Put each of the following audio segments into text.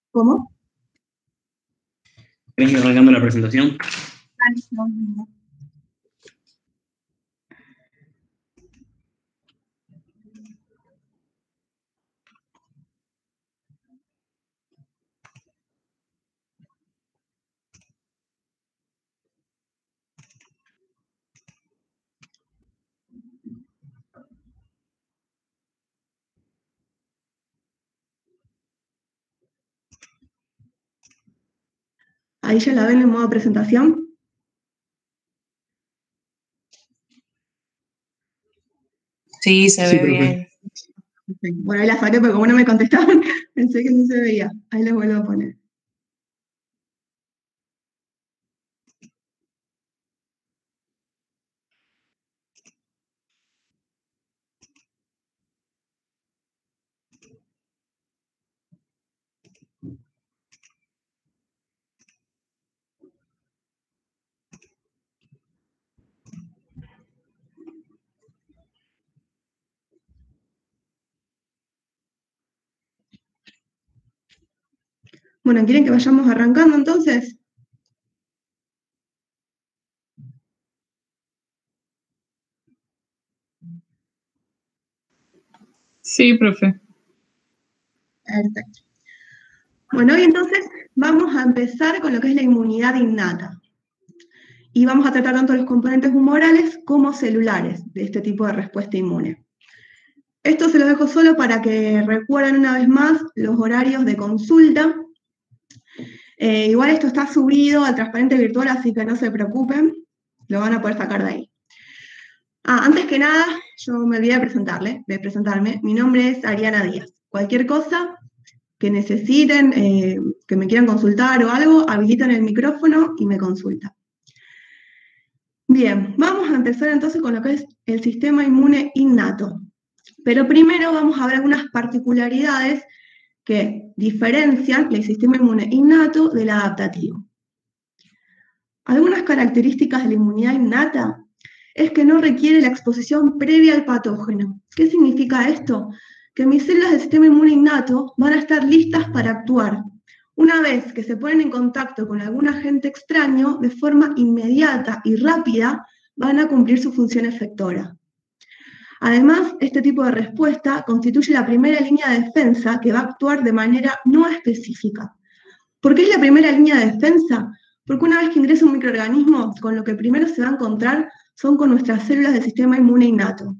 ¿Cómo? ¿Querés ir arrancando la presentación? Ahí ya la ven en modo presentación. Sí, se ve bien. Bueno, ahí la saqué porque como no me contestaban, pensé que no se veía. Ahí les vuelvo a poner. Bueno, ¿quieren que vayamos arrancando entonces? Sí, profe. Perfecto. Bueno, hoy entonces vamos a empezar con lo que es la inmunidad innata. Y vamos a tratar tanto los componentes humorales como celulares de este tipo de respuesta inmune. Esto se los dejo solo para que recuerden una vez más los horarios de consulta. Igual esto está subido al transparente virtual, así que no se preocupen, lo van a poder sacar de ahí. Antes que nada, yo me olvidé de presentarme. Mi nombre es Ariana Díaz. Cualquier cosa que necesiten, que me quieran consultar o algo, habilitan el micrófono y me consultan. Bien, vamos a empezar entonces con lo que es el sistema inmune innato. Pero primero vamos a ver algunas particularidades que diferencian el sistema inmune innato del adaptativo. Algunas características de la inmunidad innata es que no requiere la exposición previa al patógeno. ¿Qué significa esto? Que mis células del sistema inmune innato van a estar listas para actuar. Una vez que se ponen en contacto con algún agente extraño, de forma inmediata y rápida, van a cumplir su función efectora. Además, este tipo de respuesta constituye la primera línea de defensa que va a actuar de manera no específica. ¿Por qué es la primera línea de defensa? Porque una vez que ingresa un microorganismo, con lo que primero se va a encontrar son con nuestras células del sistema inmune innato.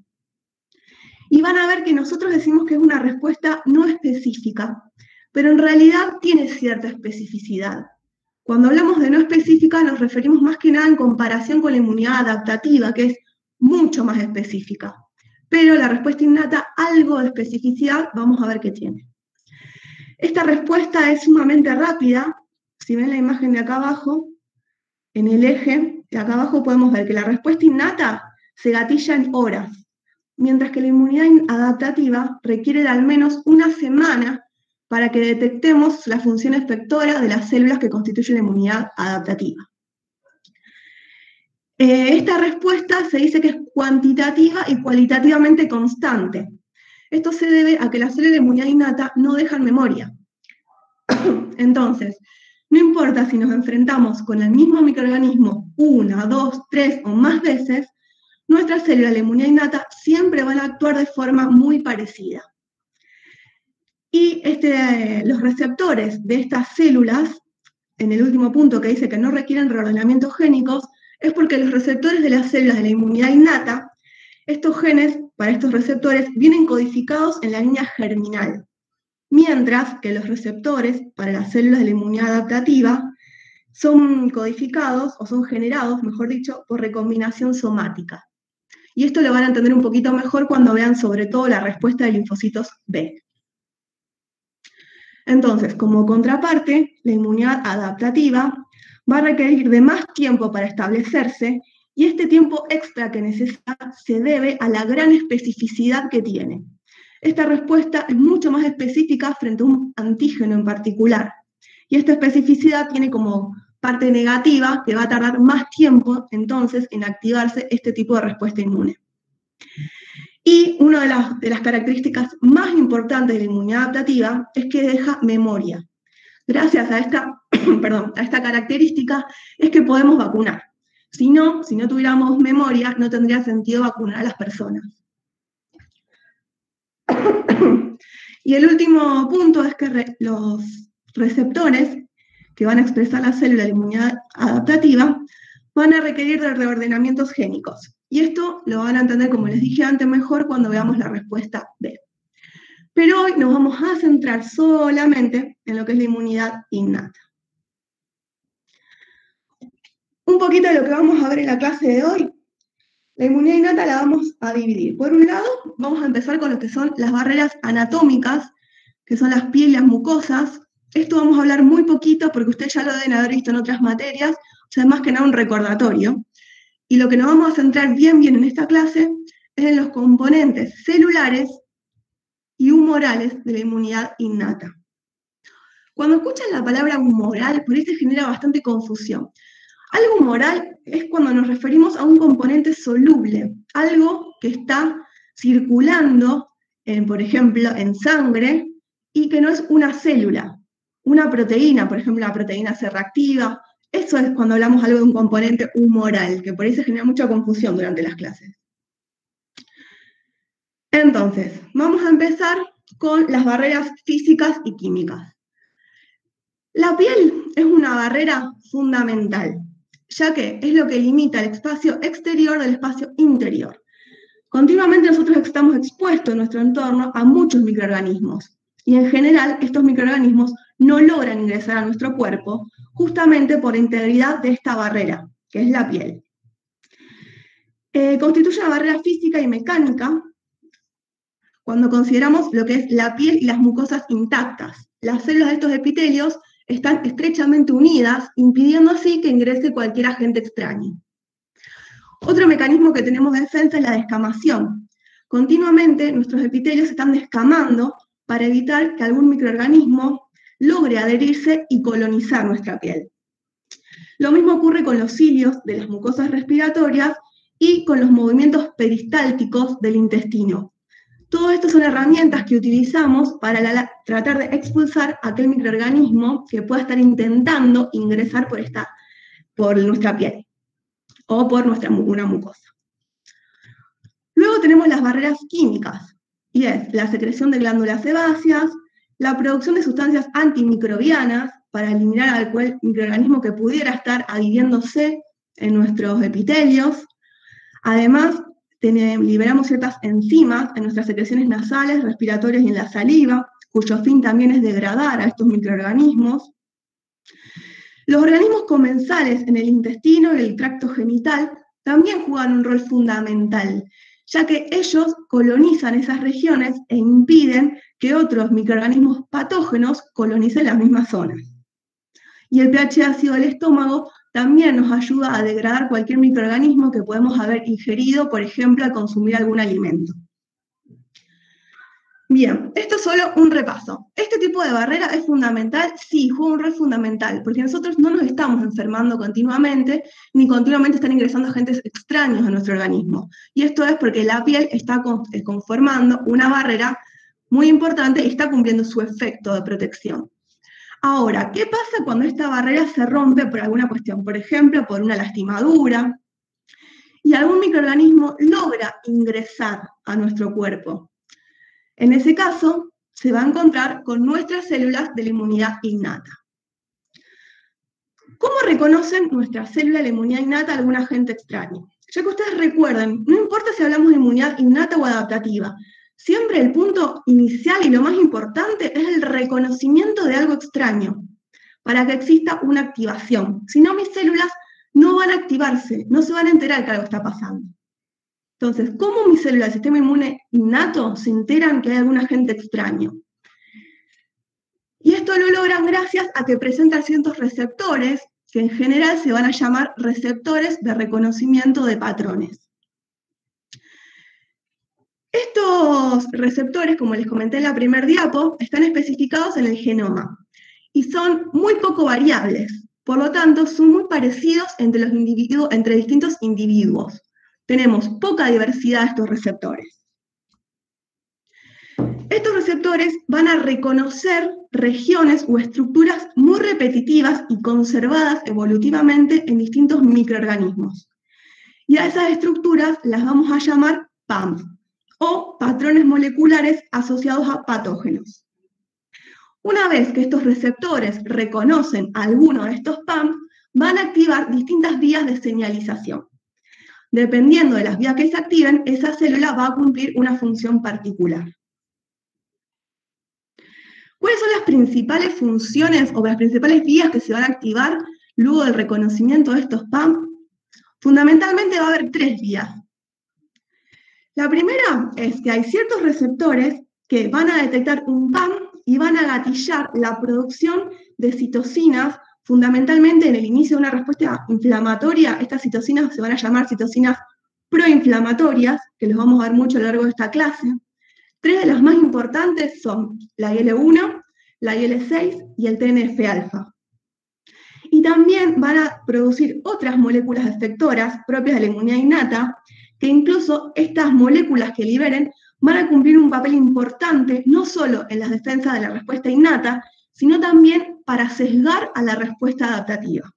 Y van a ver que nosotros decimos que es una respuesta no específica, pero en realidad tiene cierta especificidad. Cuando hablamos de no específica nos referimos más que nada en comparación con la inmunidad adaptativa, que es mucho más específica. Pero la respuesta innata, algo de especificidad, vamos a ver qué tiene. Esta respuesta es sumamente rápida. Si ven la imagen de acá abajo, en el eje de acá abajo podemos ver que la respuesta innata se gatilla en horas, mientras que la inmunidad adaptativa requiere de al menos una semana para que detectemos la función efectora de las células que constituyen la inmunidad adaptativa. Esta respuesta se dice que es cuantitativa y cualitativamente constante. Esto se debe a que las células de inmunidad innata no dejan memoria. Entonces, no importa si nos enfrentamos con el mismo microorganismo 1, 2, 3 o más veces, nuestras células de inmunidad innata siempre van a actuar de forma muy parecida. Y los receptores de estas células, en el último punto que dice que no requieren reordenamientos génicos, es porque los receptores de las células de la inmunidad innata, estos genes para estos receptores vienen codificados en la línea germinal, mientras que los receptores para las células de la inmunidad adaptativa son codificados, o son generados, mejor dicho, por recombinación somática. Y esto lo van a entender un poquito mejor cuando vean sobre todo la respuesta de linfocitos B. Entonces, como contraparte, la inmunidad adaptativa va a requerir de más tiempo para establecerse, y este tiempo extra que necesita se debe a la gran especificidad que tiene. Esta respuesta es mucho más específica frente a un antígeno en particular, y esta especificidad tiene como parte negativa que va a tardar más tiempo entonces en activarse este tipo de respuesta inmune. Y una de las características más importantes de la inmunidad adaptativa es que deja memoria. gracias a esta, perdón, a esta característica, es que podemos vacunar. Si no tuviéramos memoria, no tendría sentido vacunar a las personas. Y el último punto es que los receptores que van a expresar la célula de inmunidad adaptativa van a requerir de reordenamientos génicos. Y esto lo van a entender, como les dije antes, mejor cuando veamos la respuesta B. Pero hoy nos vamos a centrar solamente en lo que es la inmunidad innata. Un poquito de lo que vamos a ver en la clase de hoy. La inmunidad innata la vamos a dividir. Por un lado, vamos a empezar con lo que son las barreras anatómicas, que son las pieles y las mucosas. Esto vamos a hablar muy poquito porque ustedes ya lo deben haber visto en otras materias, o sea, más que nada un recordatorio. Y lo que nos vamos a centrar bien en esta clase es en los componentes celulares y humorales de la inmunidad innata. Cuando escuchan la palabra humoral, por ahí se genera bastante confusión. Algo humoral es cuando nos referimos a un componente soluble, algo que está circulando, por ejemplo, en sangre, y que no es una célula, una proteína, por ejemplo, la proteína C reactiva. Eso es cuando hablamos algo de un componente humoral, que por ahí se genera mucha confusión durante las clases. Entonces, vamos a empezar con las barreras físicas y químicas. La piel es una barrera fundamental, ya que es lo que limita el espacio exterior del espacio interior. Continuamente nosotros estamos expuestos en nuestro entorno a muchos microorganismos, y en general estos microorganismos no logran ingresar a nuestro cuerpo justamente por la integridad de esta barrera, que es la piel. Constituye una barrera física y mecánica cuando consideramos lo que es la piel y las mucosas intactas. Las células de estos epitelios están estrechamente unidas, impidiendo así que ingrese cualquier agente extraño. Otro mecanismo que tenemos de defensa es la descamación. Continuamente nuestros epitelios se están descamando para evitar que algún microorganismo logre adherirse y colonizar nuestra piel. Lo mismo ocurre con los cilios de las mucosas respiratorias y con los movimientos peristálticos del intestino. Todo esto son herramientas que utilizamos para tratar de expulsar aquel microorganismo que pueda estar intentando ingresar por nuestra piel o por una mucosa. Luego tenemos las barreras químicas, y es la secreción de glándulas sebáceas, la producción de sustancias antimicrobianas para eliminar a cualquier microorganismo que pudiera estar adhiriéndose en nuestros epitelios. Además, liberamos ciertas enzimas en nuestras secreciones nasales, respiratorias y en la saliva, cuyo fin también es degradar a estos microorganismos. Los organismos comensales en el intestino y el tracto genital también juegan un rol fundamental, ya que ellos colonizan esas regiones e impiden que otros microorganismos patógenos colonicen las mismas zonas. Y el pH ácido del estómago también nos ayuda a degradar cualquier microorganismo que podemos haber ingerido, por ejemplo, al consumir algún alimento. Bien, esto es solo un repaso. ¿Este tipo de barrera es fundamental? Sí, juega un rol fundamental, porque nosotros no nos estamos enfermando continuamente, ni continuamente están ingresando agentes extraños a nuestro organismo. Y esto es porque la piel está conformando una barrera muy importante y está cumpliendo su efecto de protección. Ahora, ¿qué pasa cuando esta barrera se rompe por alguna cuestión? Por ejemplo, por una lastimadura, y algún microorganismo logra ingresar a nuestro cuerpo. En ese caso, se va a encontrar con nuestras células de la inmunidad innata. ¿Cómo reconocen nuestras células de la inmunidad innata a algún agente extraño? Ya que ustedes recuerden, no importa si hablamos de inmunidad innata o adaptativa, siempre el punto inicial y lo más importante es el reconocimiento de algo extraño, para que exista una activación. Si no, mis células no van a activarse, no se van a enterar que algo está pasando. Entonces, ¿cómo mis células del sistema inmune innato se enteran que hay algún agente extraño? Y esto lo logran gracias a que presentan ciertos receptores, que en general se van a llamar receptores de reconocimiento de patrones. Estos receptores, como les comenté en la primer diapo, están especificados en el genoma y son muy poco variables, por lo tanto son muy parecidos entre distintos individuos. Tenemos poca diversidad de estos receptores. Estos receptores van a reconocer regiones o estructuras muy repetitivas y conservadas evolutivamente en distintos microorganismos. Y a esas estructuras las vamos a llamar PAMs, o patrones moleculares asociados a patógenos. Una vez que estos receptores reconocen alguno de estos PAMs, van a activar distintas vías de señalización. Dependiendo de las vías que se activen, esa célula va a cumplir una función particular. ¿Cuáles son las principales funciones o las principales vías que se van a activar luego del reconocimiento de estos PAM? Fundamentalmente va a haber 3 vías. La primera es que hay ciertos receptores que van a detectar un PAM y van a gatillar la producción de citocinas, fundamentalmente en el inicio de una respuesta inflamatoria. Estas citocinas se van a llamar citocinas proinflamatorias, que los vamos a ver mucho a lo largo de esta clase. 3 de las más importantes son la IL-1, la IL-6 y el TNF-alfa. Y también van a producir otras moléculas efectoras propias de la inmunidad innata, que incluso estas moléculas que liberen van a cumplir un papel importante no solo en las defensas de la respuesta innata, sino también para sesgar a la respuesta adaptativa.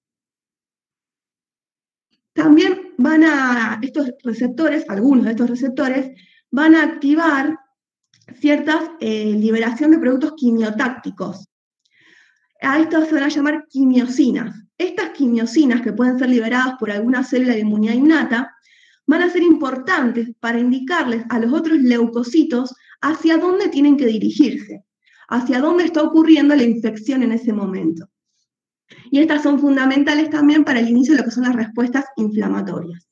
También estos receptores, algunos de estos receptores, van a activar cierta liberación de productos quimiotácticos. A estos se van a llamar quimiosinas. Estas quimiosinas, que pueden ser liberadas por alguna célula de inmunidad innata, van a ser importantes para indicarles a los otros leucocitos hacia dónde tienen que dirigirse, hacia dónde está ocurriendo la infección en ese momento. Y estas son fundamentales también para el inicio de lo que son las respuestas inflamatorias.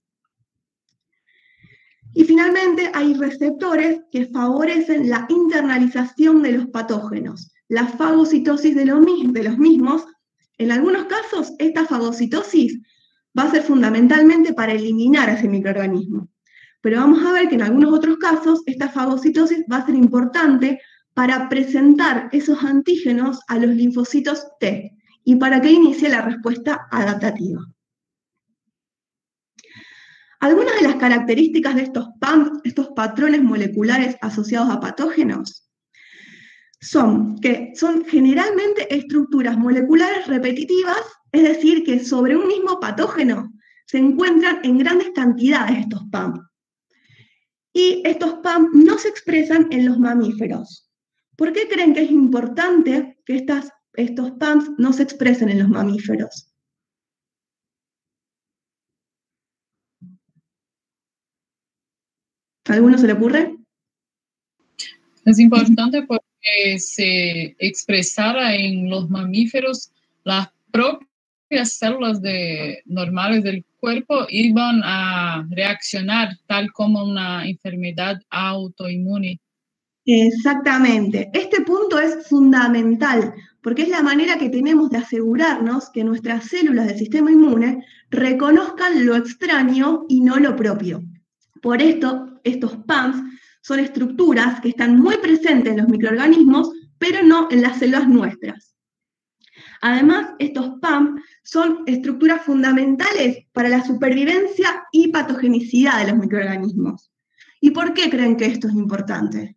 Y finalmente hay receptores que favorecen la internalización de los patógenos, la fagocitosis de los mismos. En algunos casos, esta fagocitosis va a ser fundamentalmente para eliminar a ese microorganismo. Pero vamos a ver que en algunos otros casos, esta fagocitosis va a ser importante para presentar esos antígenos a los linfocitos T y para que inicie la respuesta adaptativa. Algunas de las características de estos PAM, estos patrones moleculares asociados a patógenos, son que son generalmente estructuras moleculares repetitivas, es decir, que sobre un mismo patógeno se encuentran en grandes cantidades estos PAM. Y estos PAM no se expresan en los mamíferos. ¿Por qué creen que es importante que estos PAMs no se expresen en los mamíferos? ¿A alguno se le ocurre? Es importante porque se expresara en los mamíferos las propias células normales del cuerpo iban a reaccionar tal como una enfermedad autoinmune. Exactamente. Este punto es fundamental porque es la manera que tenemos de asegurarnos que nuestras células del sistema inmune reconozcan lo extraño y no lo propio. Por esto, estos PAMs son estructuras que están muy presentes en los microorganismos, pero no en las células nuestras. Además, estos PAM son estructuras fundamentales para la supervivencia y patogenicidad de los microorganismos. ¿Y por qué creen que esto es importante?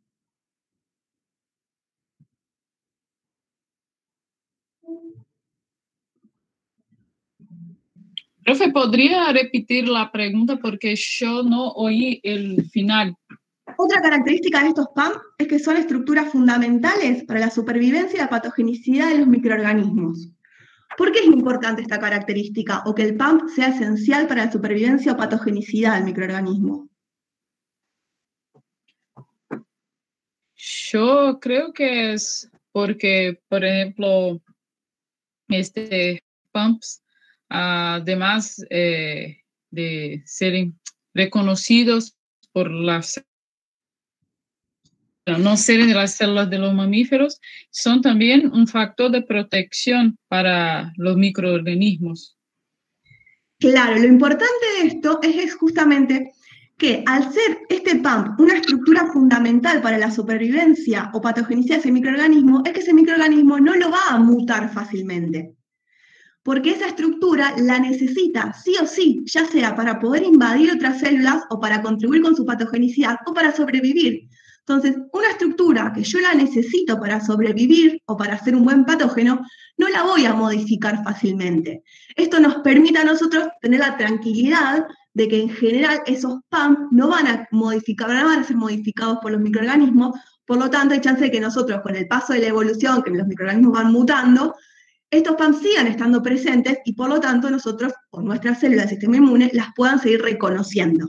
Profe, ¿podría repetir la pregunta porque yo no oí el final? Otra característica de estos PAM es que son estructuras fundamentales para la supervivencia y la patogenicidad de los microorganismos. ¿Por qué es importante esta característica o que el PAM sea esencial para la supervivencia o patogenicidad del microorganismo? Yo creo que es porque, por ejemplo, PAMs, además de ser reconocidos por no ser de las células de los mamíferos, son también un factor de protección para los microorganismos. Claro, lo importante de esto es justamente que al ser este PAM una estructura fundamental para la supervivencia o patogenicidad de ese microorganismo, es que ese microorganismo no lo va a mutar fácilmente. Porque esa estructura la necesita sí o sí, ya sea para poder invadir otras células o para contribuir con su patogenicidad o para sobrevivir. Entonces, una estructura que yo la necesito para sobrevivir o para ser un buen patógeno, no la voy a modificar fácilmente. Esto nos permite a nosotros tener la tranquilidad de que en general esos PAMP no van a modificar, no van a ser modificados por los microorganismos, por lo tanto hay chance de que nosotros, con el paso de la evolución, que los microorganismos van mutando, estos PAMP sigan estando presentes y por lo tanto nosotros, o nuestras células del sistema inmune, las puedan seguir reconociendo.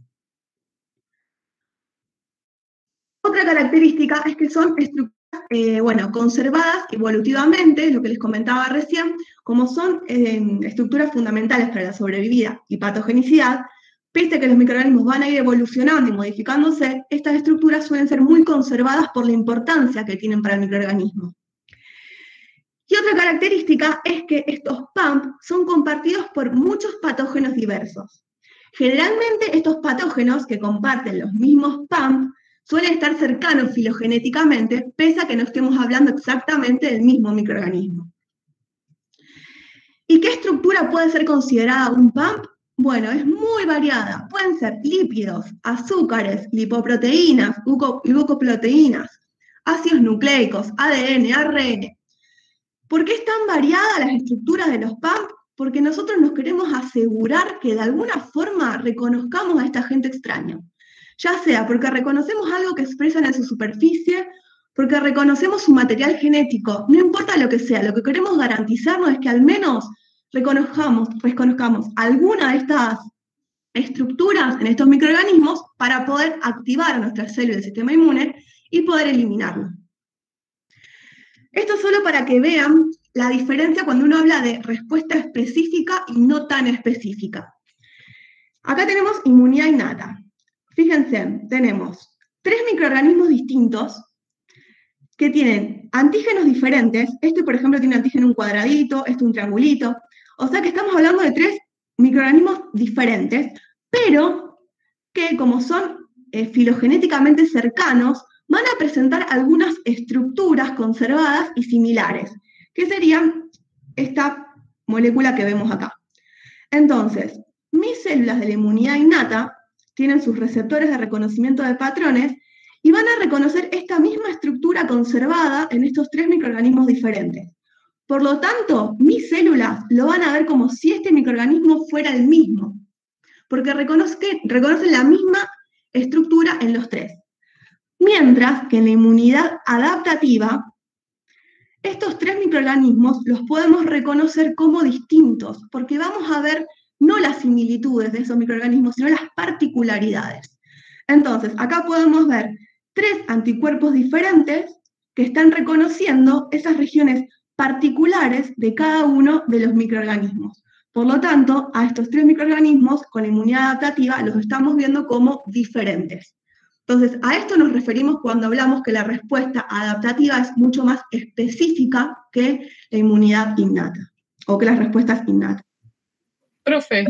Otra característica es que son estructuras conservadas evolutivamente, lo que les comentaba recién, como son estructuras fundamentales para la sobrevida y patogenicidad. Pese a que los microorganismos van a ir evolucionando y modificándose, estas estructuras suelen ser muy conservadas por la importancia que tienen para el microorganismo. Y otra característica es que estos PAMP son compartidos por muchos patógenos diversos. Generalmente estos patógenos que comparten los mismos PAMP suelen estar cercanos filogenéticamente, pese a que no estemos hablando exactamente del mismo microorganismo. ¿Y qué estructura puede ser considerada un PAMP? Bueno, es muy variada. Pueden ser lípidos, azúcares, lipoproteínas, glucoproteínas, ácidos nucleicos, ADN, ARN. ¿Por qué es tan variada las estructuras de los PAMP? Porque nosotros nos queremos asegurar que de alguna forma reconozcamos a esta agente extraño. Ya sea porque reconocemos algo que expresan en su superficie, porque reconocemos su material genético, no importa lo que sea, lo que queremos garantizarnos es que al menos reconozcamos alguna de estas estructuras en estos microorganismos para poder activar a nuestras células del sistema inmune y poder eliminarlo. Esto solo para que vean la diferencia cuando uno habla de respuesta específica y no tan específica. Acá tenemos inmunidad innata. Fíjense, tenemos 3 microorganismos distintos que tienen antígenos diferentes. Este, por ejemplo, tiene antígeno un cuadradito, este un triangulito. O sea que estamos hablando de 3 microorganismos diferentes, pero que como son filogenéticamente cercanos, van a presentar algunas estructuras conservadas y similares, que serían esta molécula que vemos acá. Entonces, mis células de la inmunidad innata tienen sus receptores de reconocimiento de patrones y van a reconocer esta misma estructura conservada en estos 3 microorganismos diferentes. Por lo tanto, mis células lo van a ver como si este microorganismo fuera el mismo, porque reconocen la misma estructura en los 3. Mientras que en la inmunidad adaptativa, estos 3 microorganismos los podemos reconocer como distintos, porque vamos a ver no las similitudes de esos microorganismos, sino las particularidades. Entonces, acá podemos ver 3 anticuerpos diferentes que están reconociendo esas regiones particulares de cada uno de los microorganismos. Por lo tanto, a estos 3 microorganismos con la inmunidad adaptativa los estamos viendo como diferentes. Entonces, a esto nos referimos cuando hablamos que la respuesta adaptativa es mucho más específica que la inmunidad innata, o que las respuestas innatas. Profe,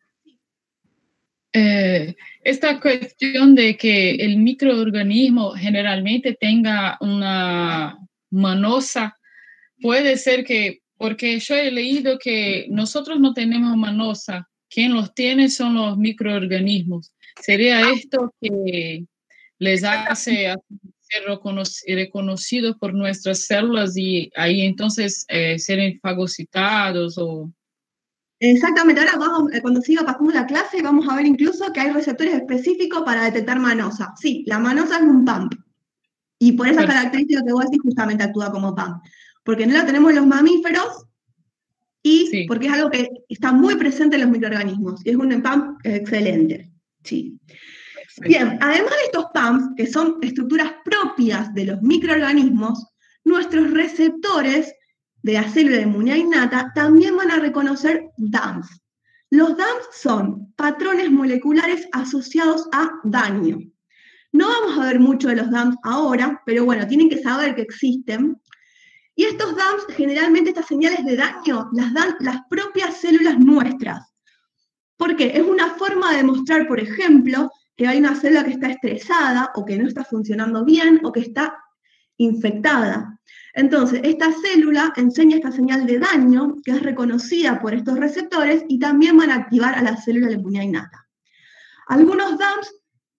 esta cuestión de que el microorganismo generalmente tenga una manosa, puede ser que, porque yo he leído que nosotros no tenemos manosa, quien los tiene son los microorganismos. ¿Sería esto que les hace ser reconocidos por nuestras células y ahí entonces ser fagocitados o...? Exactamente, ahora cuando siga pasando la clase vamos a ver incluso que hay receptores específicos para detectar manosa. Sí, la manosa es un PAMP, y por esa característica que vos decís justamente actúa como PAMP, porque no la tenemos en los mamíferos y porque es algo que está muy presente en los microorganismos, y es un PAMP excelente. Sí. Bien, además de estos PAMPs, que son estructuras propias de los microorganismos, nuestros receptores de la célula de inmunidad innata también van a reconocer DAMPs. Los DAMPs son patrones moleculares asociados a daño. No vamos a ver mucho de los DAMPs ahora, pero bueno, tienen que saber que existen. Y estos DAMPs, generalmente estas señales de daño, las dan las propias células nuestras. ¿Por qué? Es una forma de demostrar, por ejemplo, que hay una célula que está estresada, o que no está funcionando bien, o que está infectada. Entonces, esta célula enseña esta señal de daño, que es reconocida por estos receptores, y también van a activar a la célula de la inmunidad innata. Algunos DAMPs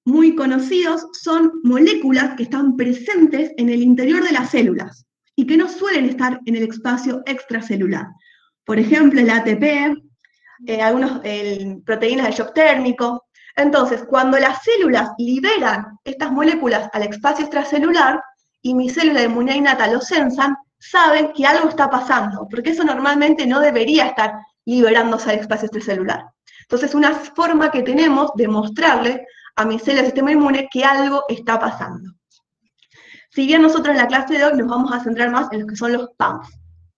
muy conocidos son moléculas que están presentes en el interior de las células y que no suelen estar en el espacio extracelular. Por ejemplo, el ATP, algunas proteínas de shock térmico. Entonces, cuando las células liberan estas moléculas al espacio extracelular y mi célula de inmunidad innata lo sensan, saben que algo está pasando, porque eso normalmente no debería estar liberándose al espacio extracelular. Entonces, una forma que tenemos de mostrarle a mi célula del sistema inmune que algo está pasando. Si bien nosotros en la clase de hoy nos vamos a centrar más en lo que son los PAMs.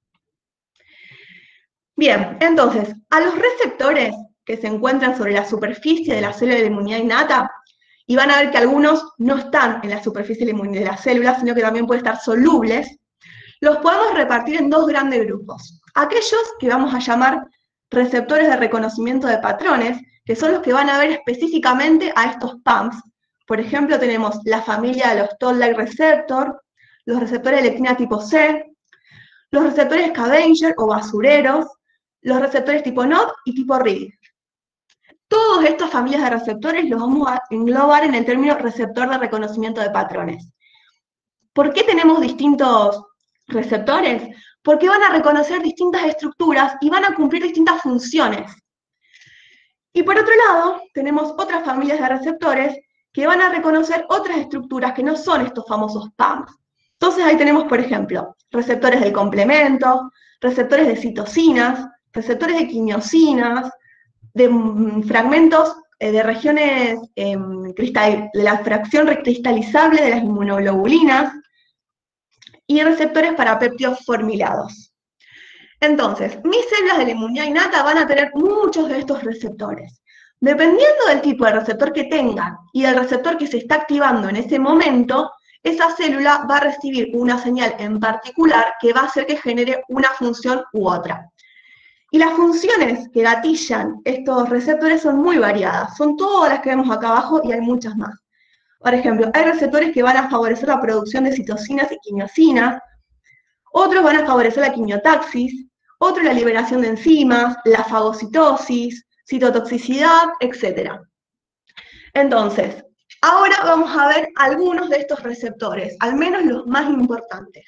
Bien, entonces, a los receptores que se encuentran sobre la superficie de la célula de la inmunidad innata, y van a ver que algunos no están en la superficie de la célula, sino que también pueden estar solubles, los podemos repartir en dos grandes grupos. Aquellos que vamos a llamar receptores de reconocimiento de patrones, que son los que van a ver específicamente a estos PAMs. Por ejemplo, tenemos la familia de los Toll-like receptor, los receptores de lectina tipo C, los receptores scavenger o basureros, los receptores tipo NOD y tipo RIG. Todas estas familias de receptores los vamos a englobar en el término receptor de reconocimiento de patrones. ¿Por qué tenemos distintos receptores? Porque van a reconocer distintas estructuras y van a cumplir distintas funciones. Y por otro lado, tenemos otras familias de receptores que van a reconocer otras estructuras que no son estos famosos PAMs. Entonces ahí tenemos, por ejemplo, receptores del complemento, receptores de citocinas, receptores de quimiosinas, de fragmentos de regiones de la fracción cristalizable de las inmunoglobulinas y receptores para péptidos formilados. Entonces, mis células de la inmunidad innata van a tener muchos de estos receptores. Dependiendo del tipo de receptor que tengan y del receptor que se está activando en ese momento, esa célula va a recibir una señal en particular que va a hacer que genere una función u otra. Y las funciones que gatillan estos receptores son muy variadas, son todas las que vemos acá abajo y hay muchas más. Por ejemplo, hay receptores que van a favorecer la producción de citocinas y quimiosinas, otros van a favorecer la quimiotaxis, otros la liberación de enzimas, la fagocitosis, citotoxicidad, etc. Entonces, ahora vamos a ver algunos de estos receptores, al menos los más importantes.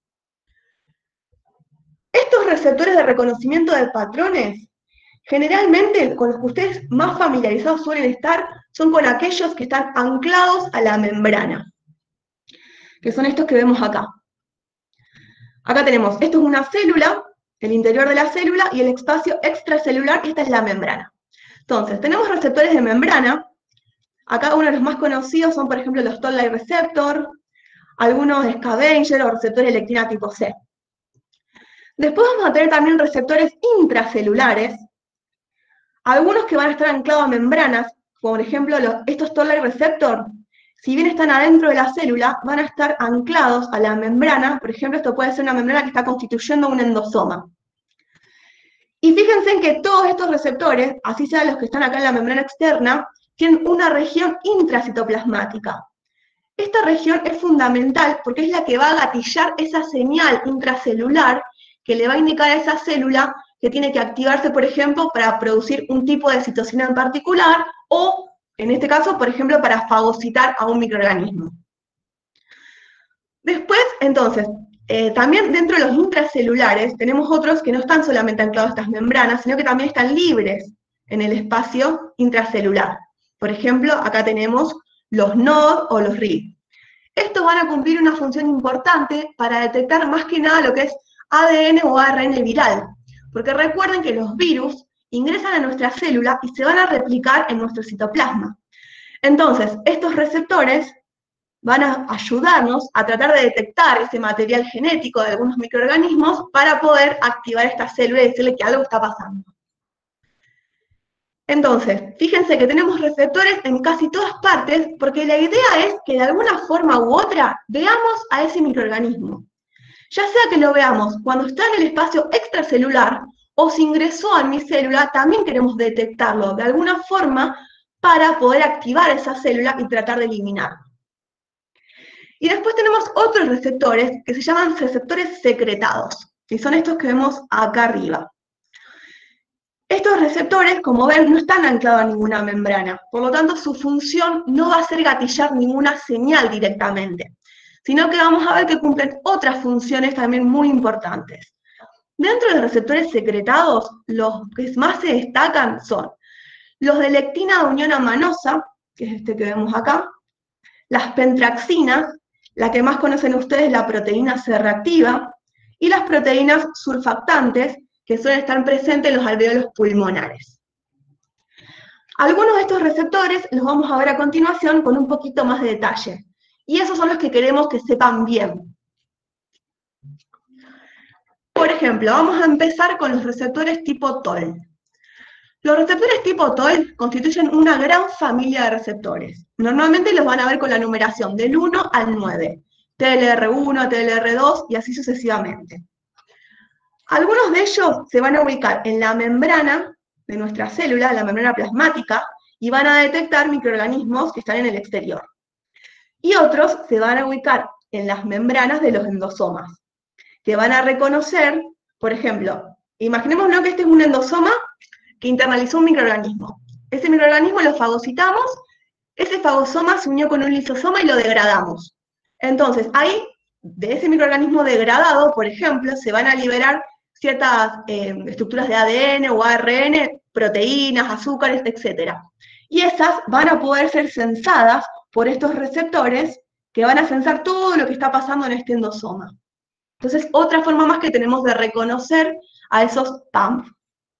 Estos receptores de reconocimiento de patrones, generalmente con los que ustedes más familiarizados suelen estar, son con aquellos que están anclados a la membrana, que son estos que vemos acá. Acá tenemos, esto es una célula, el interior de la célula, y el espacio extracelular, esta es la membrana. Entonces, tenemos receptores de membrana. Acá uno de los más conocidos son, por ejemplo, los Toll-like receptor, algunos scavenger o receptores de lectina tipo C. Después vamos a tener también receptores intracelulares, algunos que van a estar anclados a membranas, por ejemplo, estos Toll-like receptor, si bien están adentro de la célula, van a estar anclados a la membrana. Por ejemplo, esto puede ser una membrana que está constituyendo un endosoma. Y fíjense en que todos estos receptores, así sean los que están acá en la membrana externa, tienen una región intracitoplasmática. Esta región es fundamental porque es la que va a gatillar esa señal intracelular que le va a indicar a esa célula que tiene que activarse, por ejemplo, para producir un tipo de citocina en particular o, en este caso, por ejemplo, para fagocitar a un microorganismo. Después, entonces, también dentro de los intracelulares tenemos otros que no están solamente anclados a estas membranas, sino que también están libres en el espacio intracelular. Por ejemplo, acá tenemos los NOD o los RIG. Estos van a cumplir una función importante para detectar más que nada lo que es ADN o ARN viral, porque recuerden que los virus ingresan a nuestra célula y se van a replicar en nuestro citoplasma. Entonces, estos receptores van a ayudarnos a tratar de detectar ese material genético de algunos microorganismos para poder activar esta célula y decirle que algo está pasando. Entonces, fíjense que tenemos receptores en casi todas partes, porque la idea es que de alguna forma u otra veamos a ese microorganismo. Ya sea que lo veamos cuando está en el espacio extracelular o si ingresó en mi célula, también queremos detectarlo de alguna forma para poder activar esa célula y tratar de eliminarlo. Y después tenemos otros receptores que se llaman receptores secretados, que son estos que vemos acá arriba. Estos receptores, como ven, no están anclados a ninguna membrana, por lo tanto su función no va a ser gatillar ninguna señal directamente, sino que vamos a ver que cumplen otras funciones también muy importantes. Dentro de los receptores secretados, los que más se destacan son los de lectina de unión amanosa, que es este que vemos acá, las pentraxinas, la que más conocen ustedes, la proteína C reactiva, y las proteínas surfactantes, que suelen estar presentes en los alveolos pulmonares. Algunos de estos receptores los vamos a ver a continuación con un poquito más de detalle, y esos son los que queremos que sepan bien. Por ejemplo, vamos a empezar con los receptores tipo TOL. Los receptores tipo TOL constituyen una gran familia de receptores. Normalmente los van a ver con la numeración del 1 al 9, TLR1, TLR2 y así sucesivamente. Algunos de ellos se van a ubicar en la membrana de nuestra célula, la membrana plasmática, y van a detectar microorganismos que están en el exterior. Y otros se van a ubicar en las membranas de los endosomas, que van a reconocer, por ejemplo, imaginémonos que este es un endosoma que internalizó un microorganismo. Ese microorganismo lo fagocitamos, ese fagosoma se unió con un lisosoma y lo degradamos. Entonces, ahí, de ese microorganismo degradado, por ejemplo, se van a liberar ciertas estructuras de ADN o ARN, proteínas, azúcares, etc. Y esas van a poder ser sensadas por estos receptores que van a sensar todo lo que está pasando en este endosoma. Entonces, otra forma más que tenemos de reconocer a esos PAMP.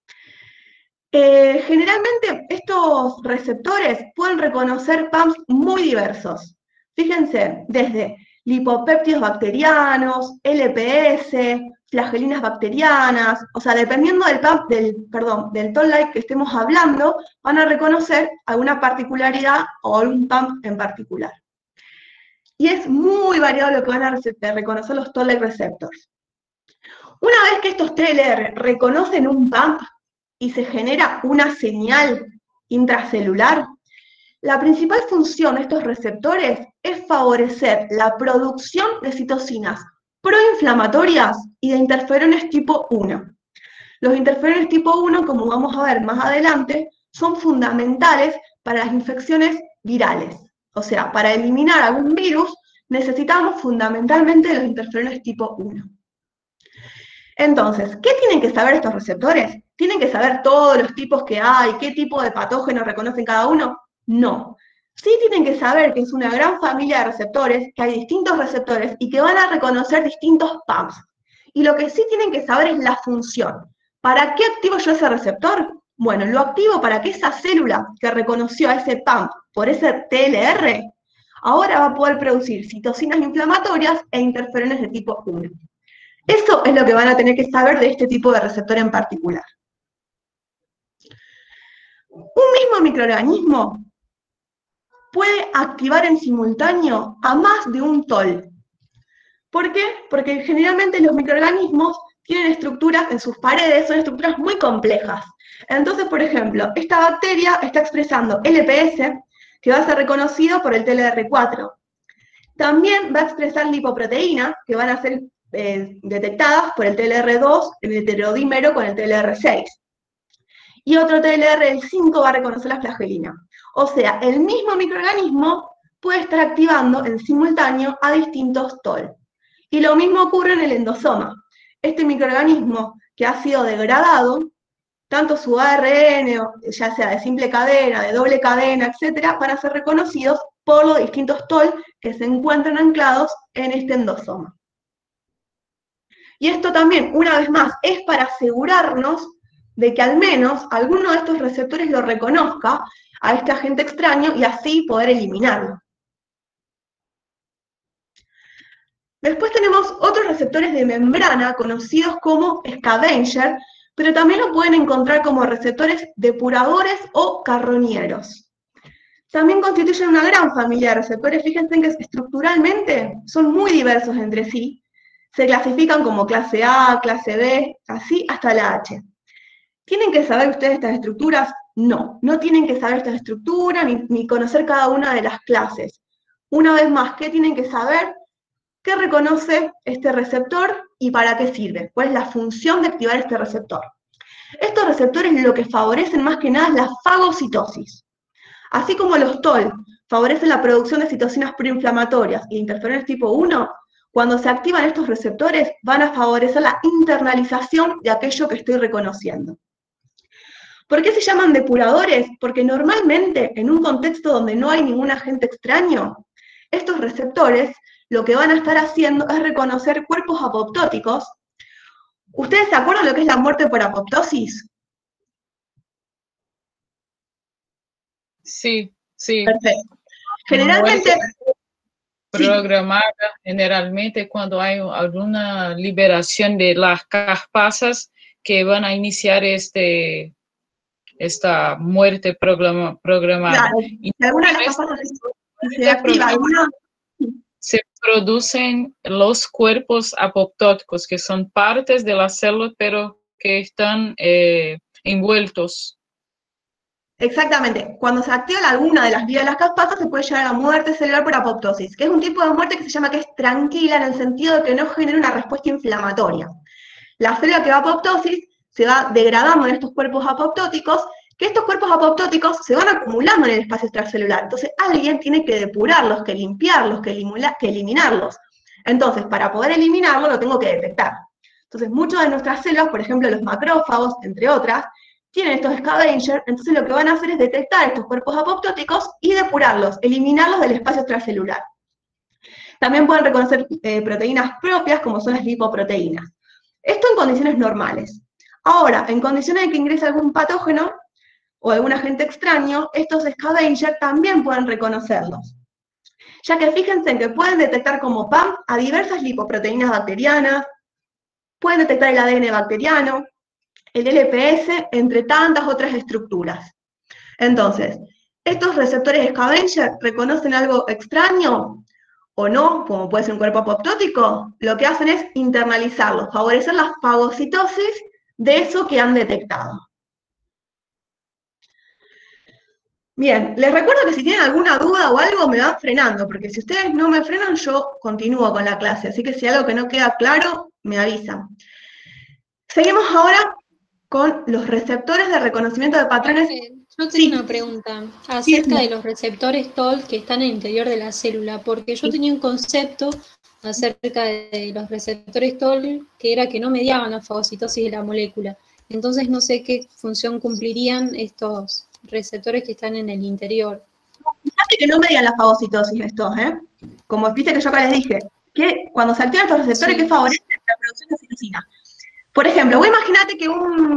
Generalmente estos receptores pueden reconocer PAMPs muy diversos. Fíjense, desde lipopéptidos bacterianos, LPS, flagelinas bacterianas, o sea, dependiendo del PAMP, del toll-like que estemos hablando, van a reconocer alguna particularidad o algún PAMP en particular. Y es muy variado lo que van a reconocer los toll-like receptors. Una vez que estos TLR reconocen un PAMP y se genera una señal intracelular, la principal función de estos receptores es favorecer la producción de citocinas proinflamatorias y de interferones tipo 1. Los interferones tipo 1, como vamos a ver más adelante, son fundamentales para las infecciones virales. O sea, para eliminar algún virus necesitamos fundamentalmente los interferones tipo 1. Entonces, ¿qué tienen que saber estos receptores? ¿Tienen que saber todos los tipos que hay, qué tipo de patógenos reconocen cada uno? No. Sí tienen que saber que es una gran familia de receptores, que hay distintos receptores y que van a reconocer distintos PAMPs. Y lo que sí tienen que saber es la función. ¿Para qué activo yo ese receptor? Bueno, lo activo para que esa célula que reconoció a ese PAMP por ese TLR, ahora va a poder producir citocinas inflamatorias e interferones de tipo 1. Eso es lo que van a tener que saber de este tipo de receptor en particular. Un mismo microorganismo puede activar en simultáneo a más de un TOL. ¿Por qué? Porque generalmente los microorganismos tienen estructuras en sus paredes, son estructuras muy complejas. Entonces, por ejemplo, esta bacteria está expresando LPS, que va a ser reconocido por el TLR4. También va a expresar lipoproteínas, que van a ser detectadas por el TLR2, el heterodímero con el TLR6. Y otro TLR, el 5, va a reconocer la flagelina. O sea, el mismo microorganismo puede estar activando en simultáneo a distintos TOL. Y lo mismo ocurre en el endosoma. Este microorganismo que ha sido degradado, tanto su ARN, ya sea de simple cadena, de doble cadena, etc., van a ser reconocidos por los distintos TOL que se encuentran anclados en este endosoma. Y esto también, una vez más, es para asegurarnos de que al menos alguno de estos receptores lo reconozca a este agente extraño y así poder eliminarlo. Después tenemos otros receptores de membrana conocidos como scavenger, pero también lo pueden encontrar como receptores depuradores o carroñeros. También constituyen una gran familia de receptores, fíjense que estructuralmente son muy diversos entre sí. Se clasifican como clase A, clase B, así hasta la H. ¿Tienen que saber ustedes estas estructuras? No, no tienen que saber estas estructuras ni conocer cada una de las clases. Una vez más, ¿qué tienen que saber? ¿Qué reconoce este receptor y para qué sirve? ¿Cuál es la función de activar este receptor? Estos receptores lo que favorecen más que nada es la fagocitosis. Así como los TOL favorecen la producción de citocinas proinflamatorias e interferones tipo 1, cuando se activan estos receptores van a favorecer la internalización de aquello que estoy reconociendo. ¿Por qué se llaman depuradores? Porque normalmente en un contexto donde no hay ningún agente extraño, estos receptores lo que van a estar haciendo es reconocer cuerpos apoptóticos. ¿Ustedes se acuerdan lo que es la muerte por apoptosis? Sí, sí. Perfecto. Generalmente... Programada generalmente cuando hay alguna liberación de las carpasas que van a iniciar esta muerte programada. Claro, y alguna de las carpasas se activa, se producen los cuerpos apoptóticos, que son partes de la célula, pero que están envueltos. Exactamente. Cuando se activa alguna de las vías de las caspasas, se puede llegar a la muerte celular por apoptosis, que es un tipo de muerte que se llama que es tranquila en el sentido de que no genera una respuesta inflamatoria. La célula que va a apoptosis se va degradando en estos cuerpos apoptóticos, que estos cuerpos apoptóticos se van acumulando en el espacio extracelular. Entonces, alguien tiene que depurarlos, que limpiarlos, que eliminarlos. Entonces, para poder eliminarlo, lo tengo que detectar. Entonces, muchas de nuestras células, por ejemplo, los macrófagos, entre otras, tienen estos scavengers, entonces lo que van a hacer es detectar estos cuerpos apoptóticos y depurarlos, eliminarlos del espacio extracelular. También pueden reconocer proteínas propias, como son las lipoproteínas. Esto en condiciones normales. Ahora, en condiciones de que ingrese algún patógeno o algún agente extraño, estos scavengers también pueden reconocerlos. Ya que fíjense en que pueden detectar como PAM a diversas lipoproteínas bacterianas, pueden detectar el ADN bacteriano, el LPS, entre tantas otras estructuras. Entonces, ¿estos receptores scavenger reconocen algo extraño o no, como puede ser un cuerpo apoptótico? Lo que hacen es internalizarlo, favorecer la fagocitosis de eso que han detectado. Bien, les recuerdo que si tienen alguna duda o algo me van frenando, porque si ustedes no me frenan yo continúo con la clase, así que si hay algo que no queda claro, me avisan. Seguimos ahora con los receptores de reconocimiento de patrones. Yo tengo una pregunta acerca de los receptores TOL que están en el interior de la célula, porque yo tenía un concepto acerca de los receptores TOL que era que no mediaban la fagocitosis de la molécula. Entonces no sé qué función cumplirían estos receptores que están en el interior. Fíjate que no median la fagocitosis estos, ¿eh? Como viste que yo acá les dije, que cuando se activan estos receptores que favorecen la producción de citocina. Por ejemplo, vos imaginate que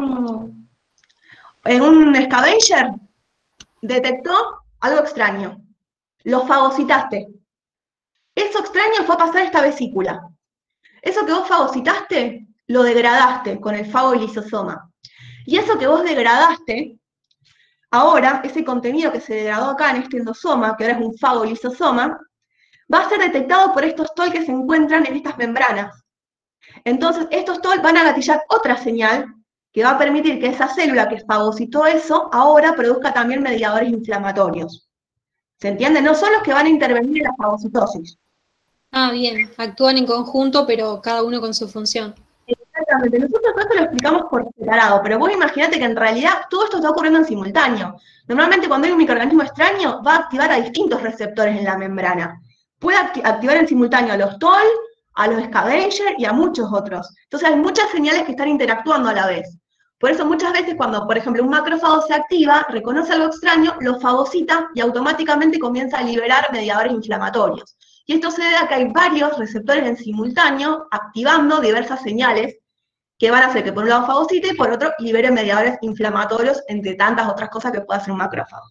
en un scavenger detectó algo extraño. Lo fagocitaste. Eso extraño fue a pasar esta vesícula. Eso que vos fagocitaste, lo degradaste con el fago y lisosoma. Y eso que vos degradaste, ahora, ese contenido que se degradó acá en este endosoma, que ahora es un fago y lisosoma, va a ser detectado por estos TOL que se encuentran en estas membranas. Entonces, estos TOL van a gatillar otra señal que va a permitir que esa célula que fagocitó eso, ahora produzca también mediadores inflamatorios. ¿Se entiende? No son los que van a intervenir en la fagocitosis. Ah, bien, actúan en conjunto, pero cada uno con su función. Exactamente, nosotros esto lo explicamos por separado, pero vos imaginate que en realidad todo esto está ocurriendo en simultáneo. Normalmente cuando hay un microorganismo extraño, va a activar a distintos receptores en la membrana. Puede activar en simultáneo a los TOL, a los scavenger y a muchos otros. Entonces hay muchas señales que están interactuando a la vez. Por eso muchas veces cuando, por ejemplo, un macrófago se activa, reconoce algo extraño, lo fagocita y automáticamente comienza a liberar mediadores inflamatorios. Y esto se debe a que hay varios receptores en simultáneo activando diversas señales que van a hacer que por un lado fagocite y por otro libere mediadores inflamatorios, entre tantas otras cosas que puede hacer un macrófago.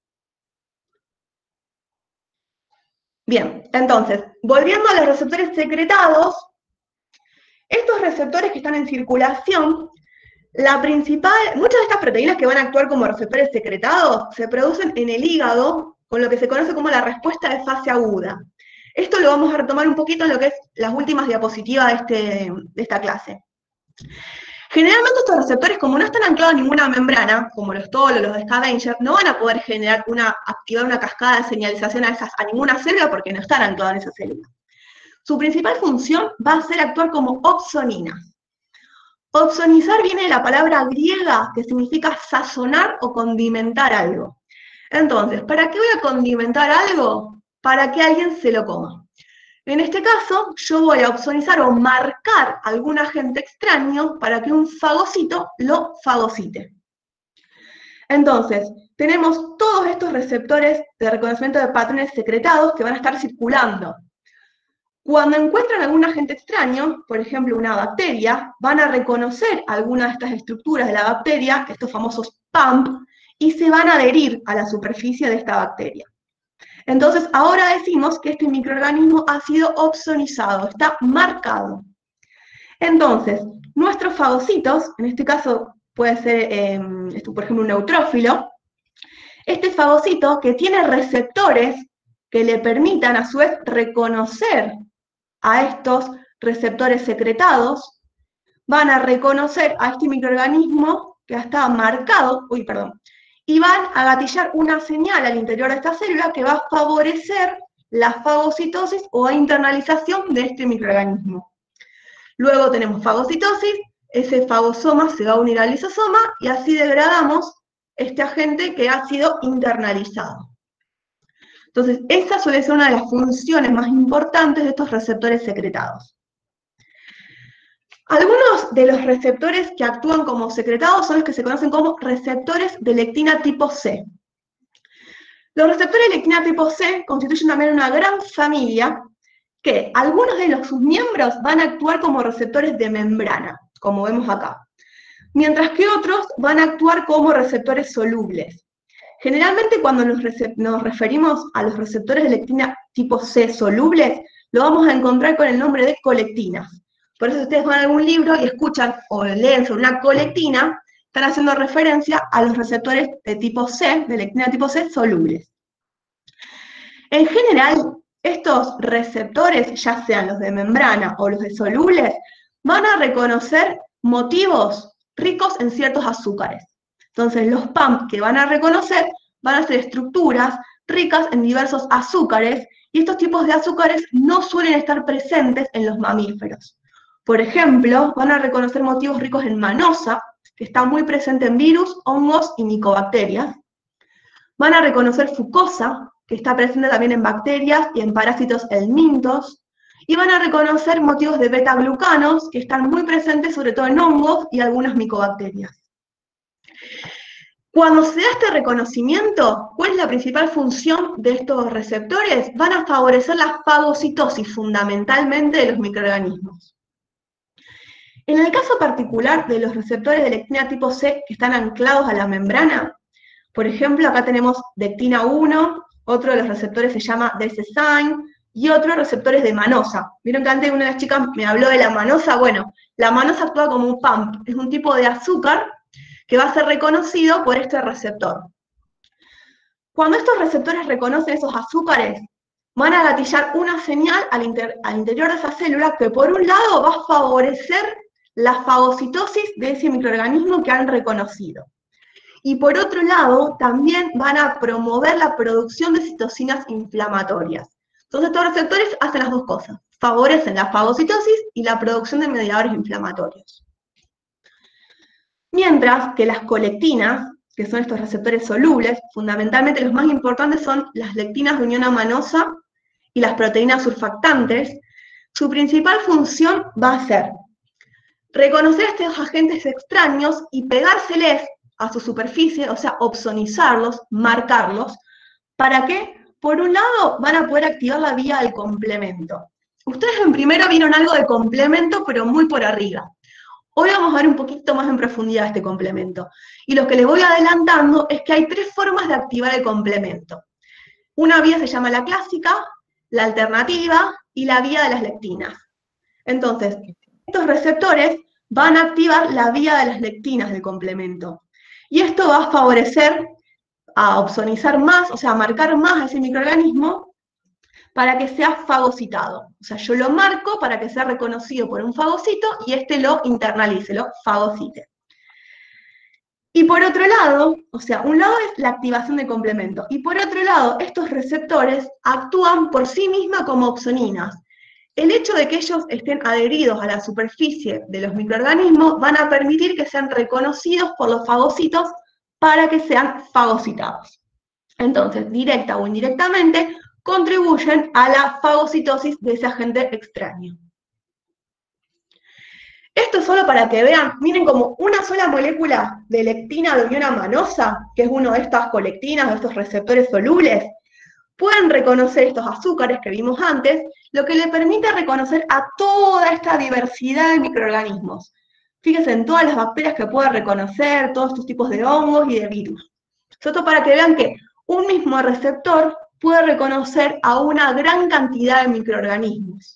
Bien, entonces, volviendo a los receptores secretados, estos receptores que están en circulación, muchas de estas proteínas que van a actuar como receptores secretados se producen en el hígado con lo que se conoce como la respuesta de fase aguda. Esto lo vamos a retomar un poquito en lo que es las últimas diapositivas de esta clase. Generalmente estos receptores, como no están anclados en ninguna membrana, como los TOL o los scavenger, no van a poder activar una cascada de señalización a ninguna célula porque no están anclados en esa célula. Su principal función va a ser actuar como opsoninas. Opsonizar viene de la palabra griega que significa sazonar o condimentar algo. Entonces, ¿para qué voy a condimentar algo? Para que alguien se lo coma. En este caso, yo voy a opsonizar o marcar algún agente extraño para que un fagocito lo fagocite. Entonces, tenemos todos estos receptores de reconocimiento de patrones secretados que van a estar circulando. Cuando encuentran algún agente extraño, por ejemplo una bacteria, van a reconocer alguna de estas estructuras de la bacteria, estos famosos PAMP, y se van a adherir a la superficie de esta bacteria. Entonces, ahora decimos que este microorganismo ha sido opsonizado, está marcado. Entonces, nuestros fagocitos, en este caso puede ser, por ejemplo, un neutrófilo, este fagocito que tiene receptores que le permitan a su vez reconocer a estos receptores secretados, van a reconocer a este microorganismo que está marcado, y van a gatillar una señal al interior de esta célula que va a favorecer la fagocitosis o internalización de este microorganismo. Luego tenemos fagocitosis, ese fagosoma se va a unir al lisosoma y así degradamos este agente que ha sido internalizado. Entonces, esa suele ser una de las funciones más importantes de estos receptores secretados. Algunos de los receptores que actúan como secretados son los que se conocen como receptores de lectina tipo C. Los receptores de lectina tipo C constituyen también una gran familia que algunos de sus miembros van a actuar como receptores de membrana, como vemos acá, mientras que otros van a actuar como receptores solubles. Generalmente cuando nos referimos a los receptores de lectina tipo C solubles, lo vamos a encontrar con el nombre de colectinas. Por eso si ustedes van a algún libro y escuchan o leen sobre una colectina, están haciendo referencia a los receptores de tipo C, de lectina tipo C solubles. En general, estos receptores, ya sean los de membrana o los de solubles, van a reconocer motivos ricos en ciertos azúcares. Entonces, los PAMP que van a reconocer van a ser estructuras ricas en diversos azúcares, y estos tipos de azúcares no suelen estar presentes en los mamíferos. Por ejemplo, van a reconocer motivos ricos en manosa, que está muy presente en virus, hongos y micobacterias. Van a reconocer fucosa, que está presente también en bacterias y en parásitos helmintos. Y van a reconocer motivos de beta-glucanos, que están muy presentes sobre todo en hongos y algunas micobacterias. Cuando se da este reconocimiento, ¿cuál es la principal función de estos receptores? Van a favorecer la fagocitosis fundamentalmente de los microorganismos. En el caso particular de los receptores de lectina tipo C que están anclados a la membrana, por ejemplo, acá tenemos lectina 1, otro de los receptores se llama DCSINE, y otros receptores de manosa. ¿Vieron que antes una de las chicas me habló de la manosa? Bueno, la manosa actúa como un PAMP, es un tipo de azúcar que va a ser reconocido por este receptor. Cuando estos receptores reconocen esos azúcares, van a gatillar una señal al interior de esa célula que por un lado va a favorecer la fagocitosis de ese microorganismo que han reconocido. Y por otro lado, también van a promover la producción de citocinas inflamatorias. Entonces estos receptores hacen las dos cosas, favorecen la fagocitosis y la producción de mediadores inflamatorios. Mientras que las colectinas, que son estos receptores solubles, fundamentalmente los más importantes son las lectinas de unión amanosa y las proteínas surfactantes, su principal función va a ser reconocer a estos agentes extraños y pegárseles a su superficie, o sea, opsonizarlos, marcarlos. ¿Para qué? Por un lado, van a poder activar la vía del complemento. Ustedes en primero vieron algo de complemento, pero muy por arriba. Hoy vamos a ver un poquito más en profundidad este complemento. Y lo que les voy adelantando es que hay tres formas de activar el complemento. Una vía se llama la clásica, la alternativa y la vía de las lectinas. Entonces, estos receptores van a activar la vía de las lectinas del complemento. Y esto va a favorecer a opsonizar más, o sea, a marcar más a ese microorganismo para que sea fagocitado. O sea, yo lo marco para que sea reconocido por un fagocito y este lo internalice, lo fagocite. Y por otro lado, o sea, un lado es la activación del complemento, y por otro lado, estos receptores actúan por sí mismas como opsoninas. el hecho de que ellos estén adheridos a la superficie de los microorganismos van a permitir que sean reconocidos por los fagocitos para que sean fagocitados. Entonces, directa o indirectamente, contribuyen a la fagocitosis de ese agente extraño. Esto es solo para que vean, miren como una sola molécula de lectina de unión amanosa, que es uno de estas colectinas, de estos receptores solubles, pueden reconocer estos azúcares que vimos antes, lo que le permite reconocer a toda esta diversidad de microorganismos. Fíjense en todas las bacterias que puede reconocer, todos estos tipos de hongos y de virus. Esto para que vean que un mismo receptor puede reconocer a una gran cantidad de microorganismos.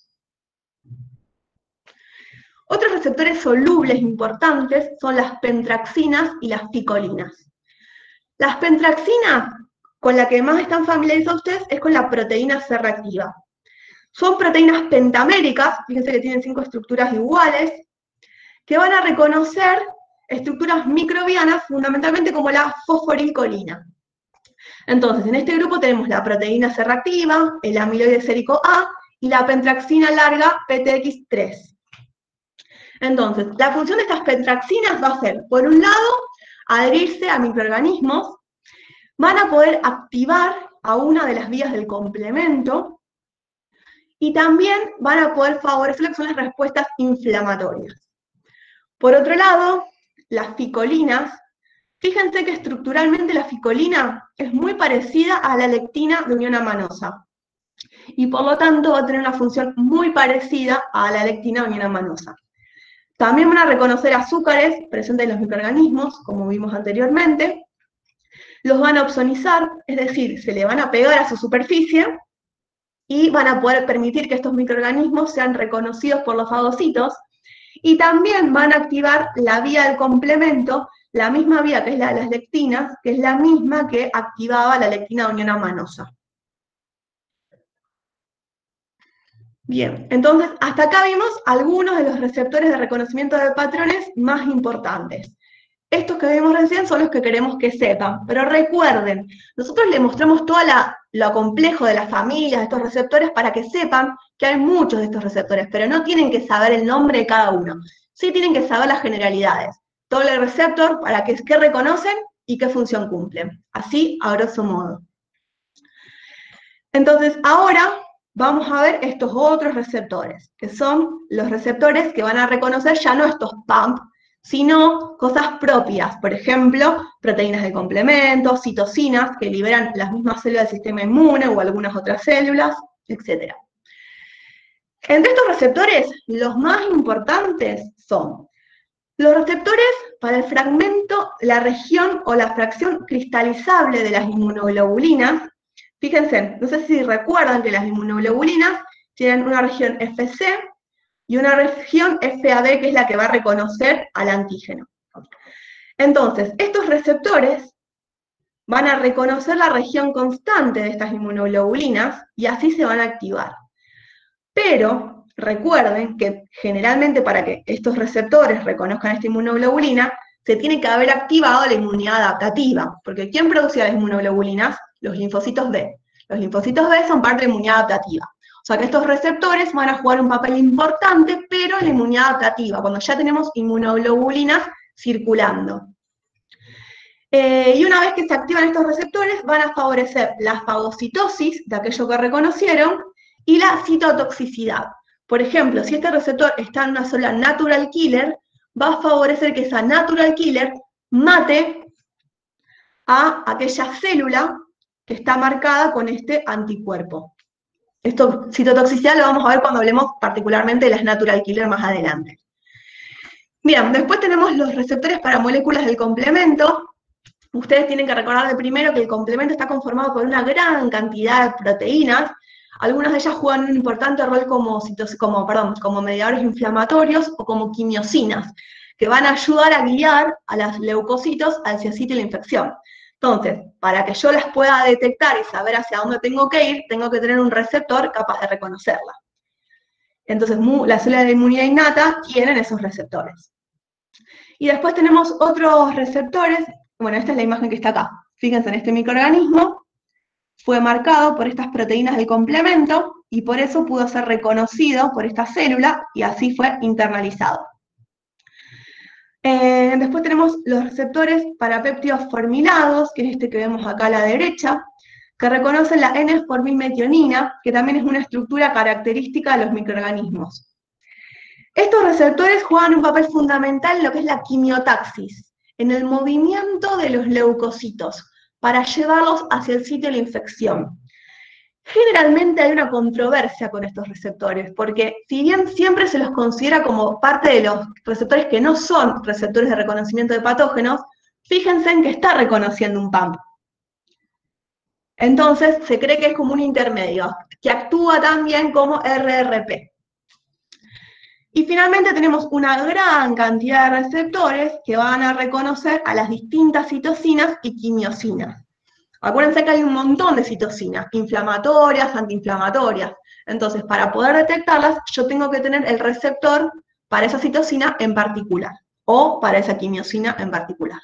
Otros receptores solubles importantes son las pentraxinas y las ficolinas. Las pentraxinas, con la que más están familiarizados ustedes, es con la proteína C reactiva. Son proteínas pentaméricas, fíjense que tienen 5 estructuras iguales, que van a reconocer estructuras microbianas, fundamentalmente como la fosforilcolina. Entonces, en este grupo tenemos la proteína C reactiva, el amiloide sérico A y la pentraxina larga PTX3. Entonces, la función de estas pentraxinas va a ser, por un lado, adherirse a microorganismos, van a poder activar a una de las vías del complemento y también van a poder favorecer lo que son las respuestas inflamatorias. Por otro lado, las ficolinas, fíjense que estructuralmente la ficolina es muy parecida a la lectina de unión amanosa y por lo tanto va a tener una función muy parecida a la lectina de unión amanosa. También van a reconocer azúcares presentes en los microorganismos, como vimos anteriormente, los van a opsonizar, es decir, se le van a pegar a su superficie y van a poder permitir que estos microorganismos sean reconocidos por los fagocitos y también van a activar la vía del complemento, la misma vía que es la de las lectinas, que es la misma que activaba la lectina de unión amanosa. Bien, entonces hasta acá vimos algunos de los receptores de reconocimiento de patrones más importantes. Estos que vimos recién son los que queremos que sepan, pero recuerden, nosotros les mostramos todo lo complejo de las familias, de estos receptores, para que sepan que hay muchos de estos receptores, pero no tienen que saber el nombre de cada uno. Sí tienen que saber las generalidades. Todo el receptor, para qué reconocen y qué función cumplen. Así, a grosso modo. Entonces, ahora vamos a ver estos otros receptores, que son los receptores que van a reconocer ya no estos PAMP, sino cosas propias, por ejemplo, proteínas de complemento, citocinas, que liberan las mismas células del sistema inmune o algunas otras células, etc. Entre estos receptores, los más importantes son los receptores para el fragmento, la región o la fracción cristalizable de las inmunoglobulinas. Fíjense, no sé si recuerdan que las inmunoglobulinas tienen una región FC y una región FAB, que es la que va a reconocer al antígeno. Entonces, estos receptores van a reconocer la región constante de estas inmunoglobulinas y así se van a activar. Pero recuerden que generalmente para que estos receptores reconozcan esta inmunoglobulina, se tiene que haber activado la inmunidad adaptativa, porque ¿quién producía las inmunoglobulinas? Los linfocitos B. Los linfocitos B son parte de la inmunidad adaptativa. O sea que estos receptores van a jugar un papel importante, pero en la inmunidad adaptativa, cuando ya tenemos inmunoglobulinas circulando. Y una vez que se activan estos receptores, van a favorecer la fagocitosis de aquello que reconocieron y la citotoxicidad. Por ejemplo, si este receptor está en una célula natural killer, va a favorecer que esa natural killer mate a aquella célula que está marcada con este anticuerpo. Esto, citotoxicidad, lo vamos a ver cuando hablemos particularmente de las natural killer más adelante. Bien, después tenemos los receptores para moléculas del complemento. Ustedes tienen que recordar de primero que el complemento está conformado por una gran cantidad de proteínas. Algunas de ellas juegan un importante rol como mediadores inflamatorios o como quimiosinas, que van a ayudar a guiar a las leucocitos hacia el sitio de la infección. Entonces, para que yo las pueda detectar y saber hacia dónde tengo que ir, tengo que tener un receptor capaz de reconocerla. Entonces, las células de inmunidad innata tienen esos receptores. Y después tenemos otros receptores. Bueno, esta es la imagen que está acá. Fíjense en este microorganismo. fue marcado por estas proteínas del complemento y por eso pudo ser reconocido por esta célula y así fue internalizado. Después tenemos los receptores para péptidos formilados, que es este que vemos acá a la derecha, que reconocen la N-formilmetionina, que también es una estructura característica de los microorganismos. Estos receptores juegan un papel fundamental en lo que es la quimiotaxis, en el movimiento de los leucocitos, para llevarlos hacia el sitio de la infección. Generalmente hay una controversia con estos receptores, porque si bien siempre se los considera como parte de los receptores que no son receptores de reconocimiento de patógenos, fíjense en que está reconociendo un PAMP. Entonces se cree que es como un intermedio, que actúa también como RRP. Y finalmente tenemos una gran cantidad de receptores que van a reconocer a las distintas citocinas y quimiosinas. Acuérdense que hay un montón de citocinas, inflamatorias, antiinflamatorias. Entonces, para poder detectarlas, yo tengo que tener el receptor para esa citocina en particular, o para esa quimiosina en particular.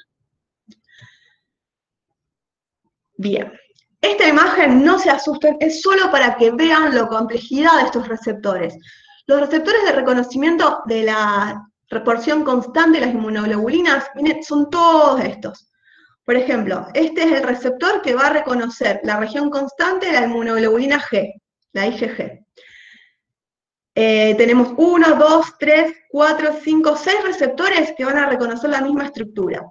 Bien, esta imagen, no se asusten, es solo para que vean la complejidad de estos receptores. Los receptores de reconocimiento de la proporción constante de las inmunoglobulinas son todos estos. Por ejemplo, este es el receptor que va a reconocer la región constante de la inmunoglobulina G, la IgG. Tenemos 1, 2, 3, 4, 5, 6 receptores que van a reconocer la misma estructura.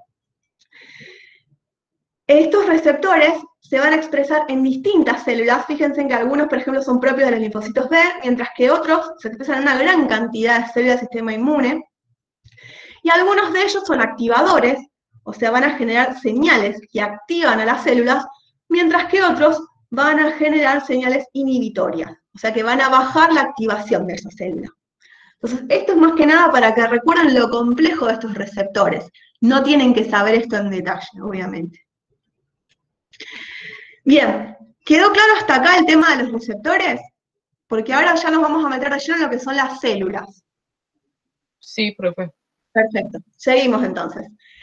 Estos receptores se van a expresar en distintas células. Fíjense que algunos, por ejemplo, son propios de los linfocitos B, mientras que otros se expresan en una gran cantidad de células del sistema inmune. Y algunos de ellos son activadores, o sea, van a generar señales que activan a las células, mientras que otros van a generar señales inhibitorias, o sea, que van a bajar la activación de esa célula. Entonces, esto es más que nada para que recuerden lo complejo de estos receptores. No tienen que saber esto en detalle, obviamente. Bien, ¿quedó claro hasta acá el tema de los receptores? Porque ahora ya nos vamos a meter de lleno en lo que son las células. Sí, profe. Perfecto, seguimos entonces.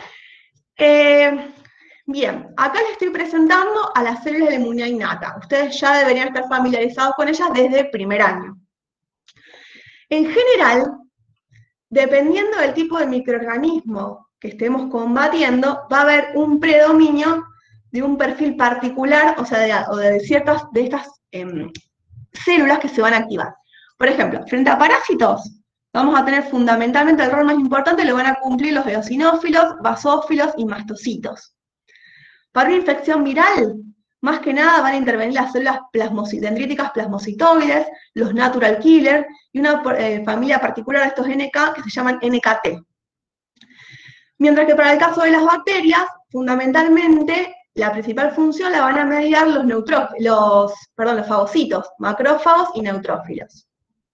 Bien, acá les estoy presentando a las células de la inmunidad innata. Ustedes ya deberían estar familiarizados con ellas desde el primer año. En general, dependiendo del tipo de microorganismo que estemos combatiendo, va a haber un predominio de un perfil particular, o sea, de ciertas de estas células que se van a activar. Por ejemplo, frente a parásitos, vamos a tener fundamentalmente el rol más importante, lo van a cumplir los eosinófilos, basófilos y mastocitos. Para una infección viral, más que nada van a intervenir las células dendríticas plasmocitoides, los natural killer, y una familia particular de estos NK que se llaman NKT. Mientras que para el caso de las bacterias, fundamentalmente, la principal función la van a mediar los fagocitos, macrófagos y neutrófilos.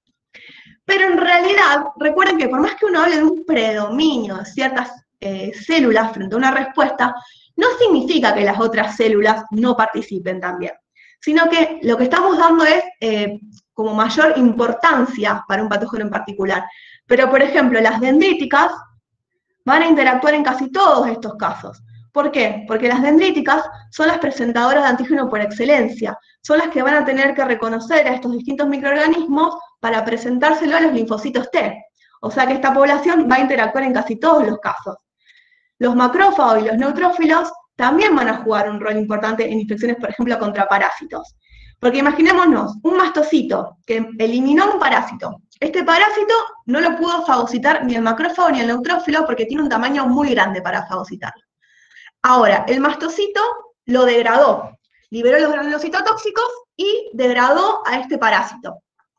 Pero en realidad, recuerden que por más que uno hable de un predominio de ciertas células frente a una respuesta, no significa que las otras células no participen también, sino que lo que estamos dando es como mayor importancia para un patógeno en particular. Pero, por ejemplo, las dendríticas van a interactuar en casi todos estos casos. ¿Por qué? Porque las dendríticas son las presentadoras de antígeno por excelencia, son las que van a tener que reconocer a estos distintos microorganismos para presentárselo a los linfocitos T. O sea que esta población va a interactuar en casi todos los casos. Los macrófagos y los neutrófilos también van a jugar un rol importante en infecciones, por ejemplo, contra parásitos. Porque imaginémonos, un mastocito que eliminó un parásito. Este parásito no lo pudo fagocitar ni el macrófago ni el neutrófilo porque tiene un tamaño muy grande para fagocitarlo. Ahora, el mastocito lo degradó, liberó los granulos citotóxicos y degradó a este parásito.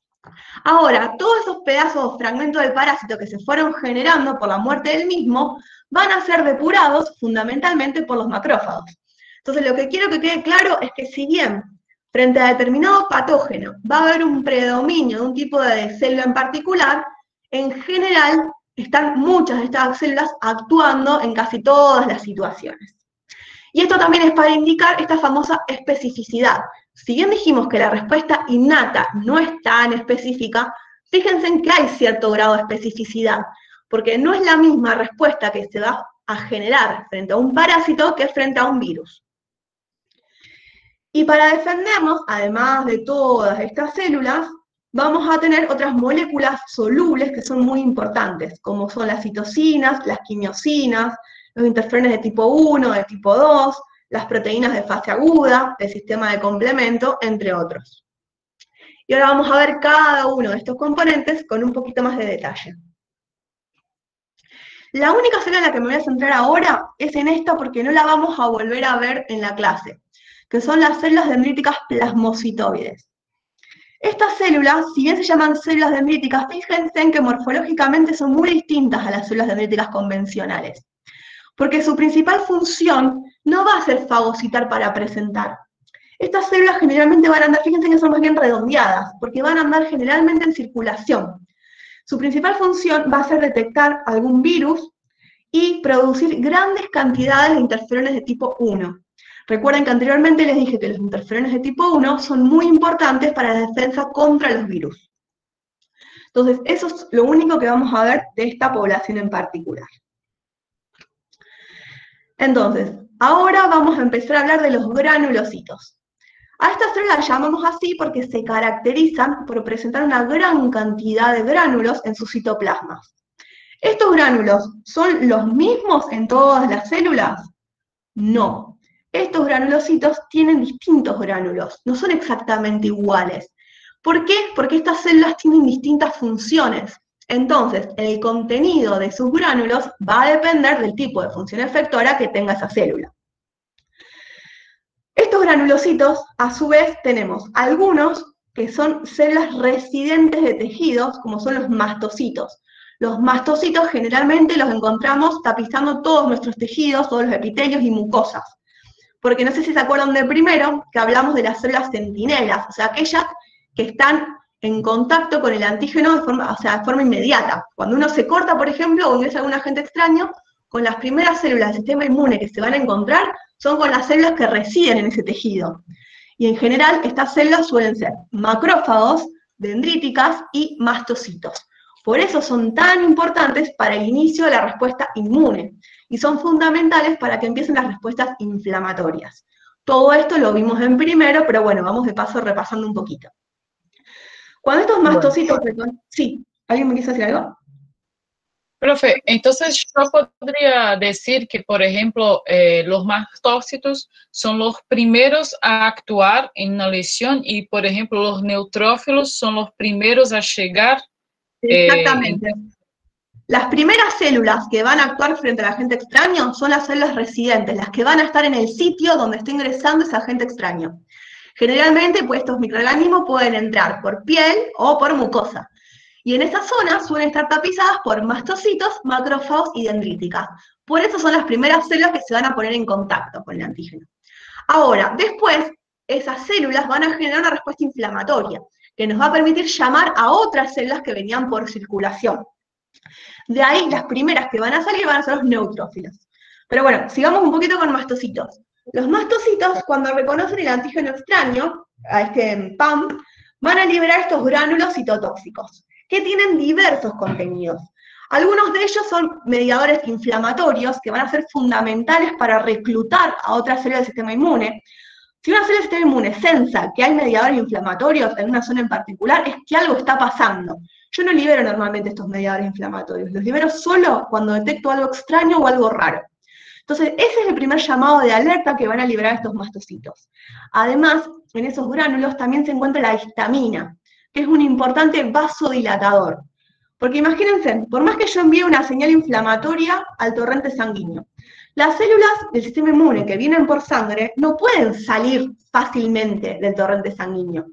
Ahora, todos esos pedazos, fragmentos del parásito que se fueron generando por la muerte del mismo, van a ser depurados fundamentalmente por los macrófagos. Entonces, lo que quiero que quede claro es que si bien frente a determinado patógeno va a haber un predominio de un tipo de célula en particular, en general están muchas de estas células actuando en casi todas las situaciones. Y esto también es para indicar esta famosa especificidad. Si bien dijimos que la respuesta innata no es tan específica, fíjense en que hay cierto grado de especificidad, porque no es la misma respuesta que se va a generar frente a un parásito que frente a un virus. Y para defendernos, además de todas estas células, vamos a tener otras moléculas solubles que son muy importantes, como son las citocinas, las quimiosinas, los interferones de tipo 1, de tipo 2, las proteínas de fase aguda, el sistema de complemento, entre otros. Y ahora vamos a ver cada uno de estos componentes con un poquito más de detalle. La única célula en la que me voy a centrar ahora es en esta porque no la vamos a volver a ver en la clase, que son las células dendríticas plasmocitoides. Estas células, si bien se llaman células dendríticas, fíjense en que morfológicamente son muy distintas a las células dendríticas convencionales, porque su principal función no va a ser fagocitar para presentar. Estas células generalmente van a andar, fíjense que son más bien redondeadas, porque van a andar generalmente en circulación. Su principal función va a ser detectar algún virus y producir grandes cantidades de interferones de tipo 1. Recuerden que anteriormente les dije que los interferones de tipo 1 son muy importantes para la defensa contra los virus. Entonces, eso es lo único que vamos a ver de esta población en particular. Entonces, ahora vamos a empezar a hablar de los granulocitos. A estas células las llamamos así porque se caracterizan por presentar una gran cantidad de gránulos en sus citoplasmas. ¿Estos gránulos son los mismos en todas las células? No. Estos granulocitos tienen distintos gránulos, no son exactamente iguales. ¿Por qué? Porque estas células tienen distintas funciones. Entonces, el contenido de sus gránulos va a depender del tipo de función efectora que tenga esa célula. Estos granulocitos, a su vez, tenemos algunos que son células residentes de tejidos, como son los mastocitos. Los mastocitos generalmente los encontramos tapizando todos nuestros tejidos, todos los epitelios y mucosas. Porque no sé si se acuerdan del primero, que hablamos de las células centinelas, o sea, aquellas que están en contacto con el antígeno de forma inmediata. Cuando uno se corta, por ejemplo, o ingresa algún agente extraño, con las primeras células del sistema inmune que se van a encontrar, son con las células que residen en ese tejido. Y en general, estas células suelen ser macrófagos, dendríticas y mastocitos. Por eso son tan importantes para el inicio de la respuesta inmune, y son fundamentales para que empiecen las respuestas inflamatorias. Todo esto lo vimos en primero, pero bueno, vamos de paso repasando un poquito. Cuando estos mastocitos... Bueno. Sí, ¿alguien me quiso decir algo? Profe, entonces yo podría decir que, por ejemplo, los mastócitos son los primeros a actuar en una lesión y, por ejemplo, los neutrófilos son los primeros a llegar. Exactamente. Las primeras células que van a actuar frente al agente extraño son las células residentes, las que van a estar en el sitio donde está ingresando ese agente extraño. Generalmente, pues, estos microorganismos pueden entrar por piel o por mucosa. Y en esa zona suelen estar tapizadas por mastocitos, macrófagos y dendríticas. Por eso son las primeras células que se van a poner en contacto con el antígeno. Ahora, después, esas células van a generar una respuesta inflamatoria, que nos va a permitir llamar a otras células que venían por circulación. De ahí, las primeras que van a salir van a ser los neutrófilos. Pero bueno, sigamos un poquito con mastocitos. Los mastocitos, cuando reconocen el antígeno extraño, a este PAM, van a liberar estos gránulos citotóxicos, que tienen diversos contenidos. Algunos de ellos son mediadores inflamatorios que van a ser fundamentales para reclutar a otras células del sistema inmune. Si una célula del sistema inmune sensa que hay mediadores inflamatorios en una zona en particular, es que algo está pasando. Yo no libero normalmente estos mediadores inflamatorios, los libero solo cuando detecto algo extraño o algo raro. Entonces, ese es el primer llamado de alerta que van a liberar estos mastocitos. Además, en esos gránulos también se encuentra la histamina, que es un importante vasodilatador. Porque imagínense, por más que yo envíe una señal inflamatoria al torrente sanguíneo, las células del sistema inmune que vienen por sangre no pueden salir fácilmente del torrente sanguíneo,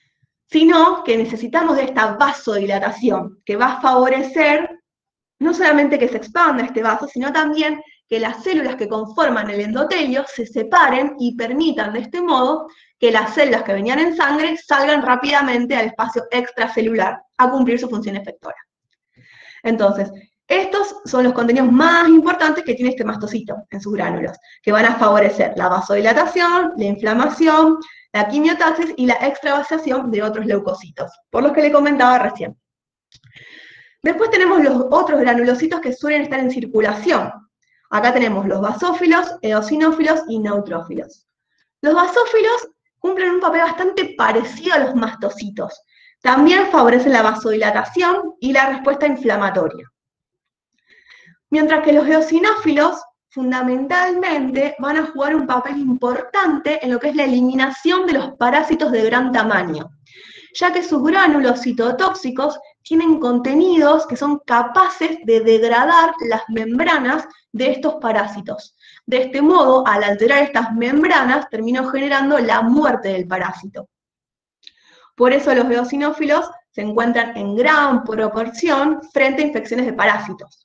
sino que necesitamos de esta vasodilatación, que va a favorecer no solamente que se expanda este vaso, sino también que las células que conforman el endotelio se separen y permitan de este modo que las células que venían en sangre salgan rápidamente al espacio extracelular a cumplir su función efectora. Entonces, estos son los contenidos más importantes que tiene este mastocito en sus gránulos, que van a favorecer la vasodilatación, la inflamación, la quimiotaxis y la extravasación de otros leucocitos, por los que le comentaba recién. Después tenemos los otros granulocitos que suelen estar en circulación. Acá tenemos los basófilos, eosinófilos y neutrófilos. Los basófilos cumplen un papel bastante parecido a los mastocitos. También favorecen la vasodilatación y la respuesta inflamatoria. Mientras que los eosinófilos fundamentalmente van a jugar un papel importante en lo que es la eliminación de los parásitos de gran tamaño, ya que sus gránulos citotóxicos tienen contenidos que son capaces de degradar las membranas de estos parásitos. De este modo, al alterar estas membranas, terminó generando la muerte del parásito. Por eso los eosinófilos se encuentran en gran proporción frente a infecciones de parásitos.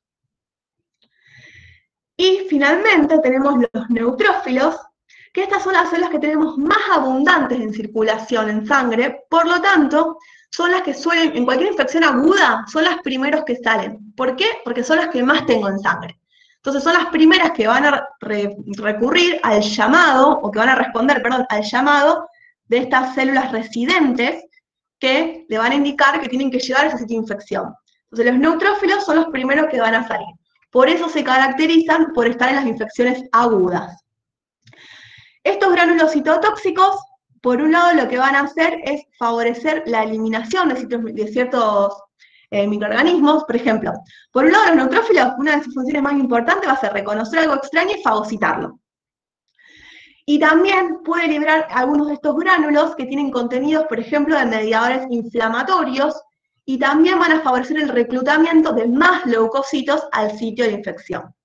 Y finalmente tenemos los neutrófilos, que estas son las células que tenemos más abundantes en circulación en sangre, por lo tanto, son las que suelen, en cualquier infección aguda, son las primeros que salen. ¿Por qué? Porque son las que más tengo en sangre. Entonces son las primeras que van a recurrir al llamado, o que van a responder, perdón, al llamado de estas células residentes que le van a indicar que tienen que llegar a ese sitio de infección. Entonces los neutrófilos son los primeros que van a salir. Por eso se caracterizan por estar en las infecciones agudas. Estos gránulos citotóxicos, por un lado, lo que van a hacer es favorecer la eliminación de ciertos microorganismos. Por ejemplo, por un lado, los neutrófilos, una de sus funciones más importantes va a ser reconocer algo extraño y fagocitarlo. Y también puede liberar algunos de estos gránulos que tienen contenidos, por ejemplo, de mediadores inflamatorios, y también van a favorecer el reclutamiento de más leucocitos al sitio de infección.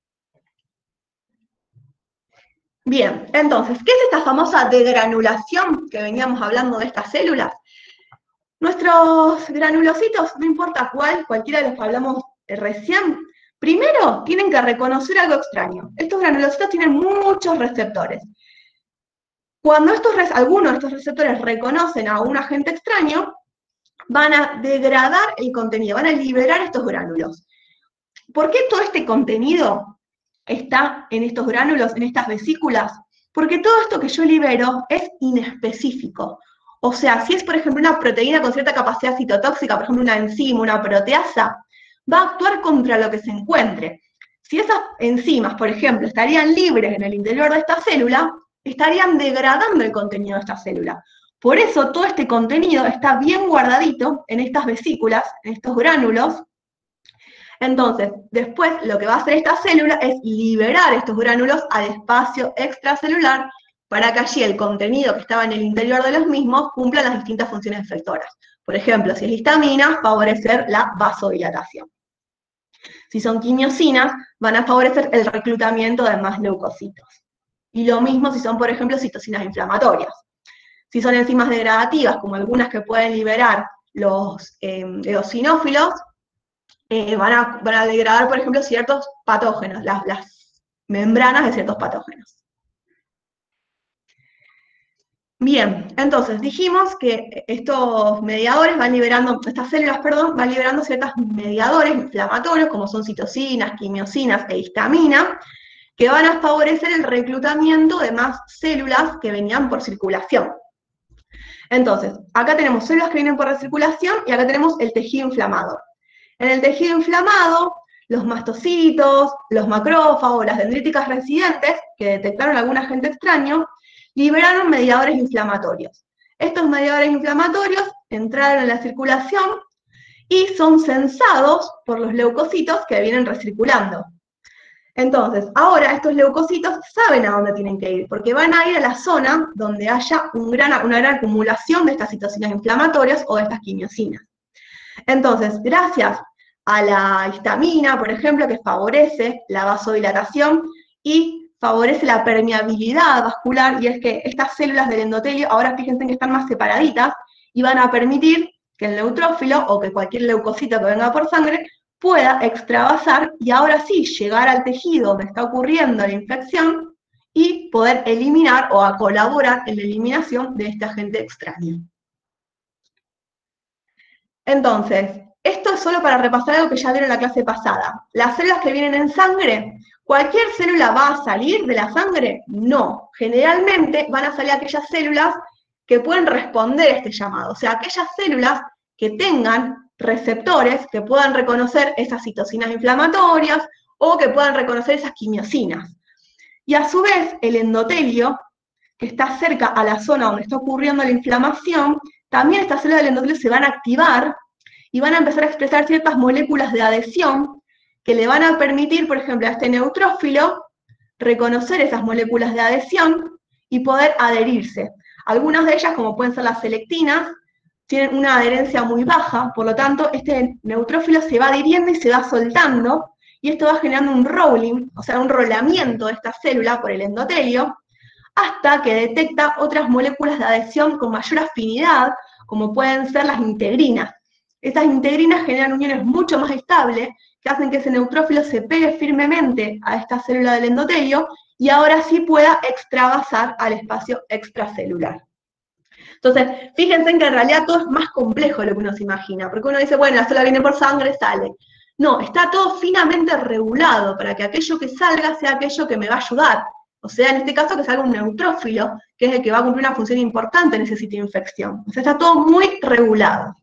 Bien, entonces, ¿qué es esta famosa degranulación que veníamos hablando de estas células? Nuestros granulocitos, no importa cualquiera de los que hablamos recién, primero tienen que reconocer algo extraño. Estos granulocitos tienen muchos receptores. Cuando algunos de estos receptores reconocen a un agente extraño, van a degradar el contenido, van a liberar estos gránulos. ¿Por qué todo este contenido está en estos gránulos, en estas vesículas? Porque todo esto que yo libero es inespecífico. O sea, si es, por ejemplo, una proteína con cierta capacidad citotóxica, por ejemplo, una enzima, una proteasa, va a actuar contra lo que se encuentre. Si esas enzimas, por ejemplo, estarían libres en el interior de esta célula, estarían degradando el contenido de esta célula. Por eso todo este contenido está bien guardadito en estas vesículas, en estos gránulos. Entonces, después lo que va a hacer esta célula es liberar estos gránulos al espacio extracelular para que allí el contenido que estaba en el interior de los mismos cumpla las distintas funciones efectoras. Por ejemplo, si es histamina, favorecer la vasodilatación. Si son quimiosinas, van a favorecer el reclutamiento de más leucocitos. Y lo mismo si son, por ejemplo, citocinas inflamatorias. Si son enzimas degradativas, como algunas que pueden liberar los eosinófilos, van a degradar, por ejemplo, ciertos patógenos, las membranas de ciertos patógenos. Bien, entonces dijimos que estos mediadores estas células, van liberando ciertos mediadores inflamatorios, como son citocinas, quimiosinas e histamina, que van a favorecer el reclutamiento de más células que venían por circulación. Entonces, acá tenemos células que vienen por recirculación y acá tenemos el tejido inflamado. En el tejido inflamado, los mastocitos, los macrófagos, las dendríticas residentes, que detectaron algún agente extraño, liberaron mediadores inflamatorios. Estos mediadores inflamatorios entraron en la circulación y son sensados por los leucocitos que vienen recirculando. Entonces, ahora estos leucocitos saben a dónde tienen que ir, porque van a ir a la zona donde haya una gran acumulación de estas citocinas inflamatorias o de estas quimiosinas. Entonces, gracias a la histamina, por ejemplo, que favorece la vasodilatación y favorece la permeabilidad vascular, y es que estas células del endotelio, ahora fíjense que están más separaditas, y van a permitir que el neutrófilo, o que cualquier leucocito que venga por sangre, pueda extravasar y ahora sí llegar al tejido donde está ocurriendo la infección y poder eliminar o a colaborar en la eliminación de este agente extraño. Entonces, esto es solo para repasar algo que ya vieron en la clase pasada. Las células que vienen en sangre, ¿cualquier célula va a salir de la sangre? No. Generalmente van a salir aquellas células que pueden responder a este llamado, o sea, aquellas células que tengan receptores que puedan reconocer esas citocinas inflamatorias o que puedan reconocer esas quimiosinas. Y a su vez, el endotelio, que está cerca a la zona donde está ocurriendo la inflamación, también estas células del endotelio se van a activar y van a empezar a expresar ciertas moléculas de adhesión que le van a permitir, por ejemplo, a este neutrófilo reconocer esas moléculas de adhesión y poder adherirse. Algunas de ellas, como pueden ser las selectinas, tienen una adherencia muy baja, por lo tanto, este neutrófilo se va adhiriendo y se va soltando, y esto va generando un rolling, o sea, un rolamiento de esta célula por el endotelio, hasta que detecta otras moléculas de adhesión con mayor afinidad, como pueden ser las integrinas. Estas integrinas generan uniones mucho más estables, que hacen que ese neutrófilo se pegue firmemente a esta célula del endotelio, y ahora sí pueda extravasar al espacio extracelular. Entonces, fíjense en que en realidad todo es más complejo de lo que uno se imagina, porque uno dice, bueno, la célula viene por sangre, sale. No, está todo finamente regulado para que aquello que salga sea aquello que me va a ayudar. O sea, en este caso que salga un neutrófilo, que es el que va a cumplir una función importante en ese sitio de infección. O sea, está todo muy regulado.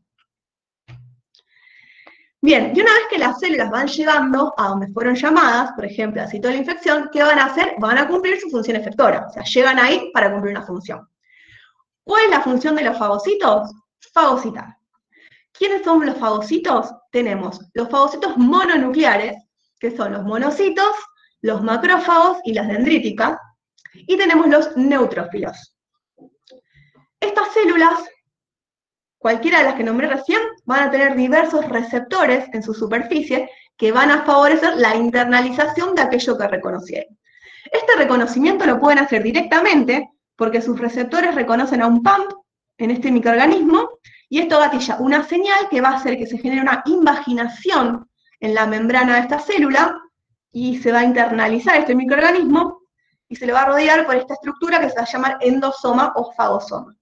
Bien, y una vez que las células van llegando a donde fueron llamadas, por ejemplo, al sitio de la infección, ¿qué van a hacer? Van a cumplir su función efectora. O sea, llegan ahí para cumplir una función. ¿Cuál es la función de los fagocitos? Fagocitar. ¿Quiénes son los fagocitos? Tenemos los fagocitos mononucleares, que son los monocitos, los macrófagos y las dendríticas, y tenemos los neutrófilos. Estas células, cualquiera de las que nombré recién, van a tener diversos receptores en su superficie que van a favorecer la internalización de aquello que reconocieron. Este reconocimiento lo pueden hacer directamente porque sus receptores reconocen a un PAMP en este microorganismo, y esto gatilla una señal que va a hacer que se genere una invaginación en la membrana de esta célula, y se va a internalizar este microorganismo, y se le va a rodear por esta estructura que se va a llamar endosoma o fagosoma.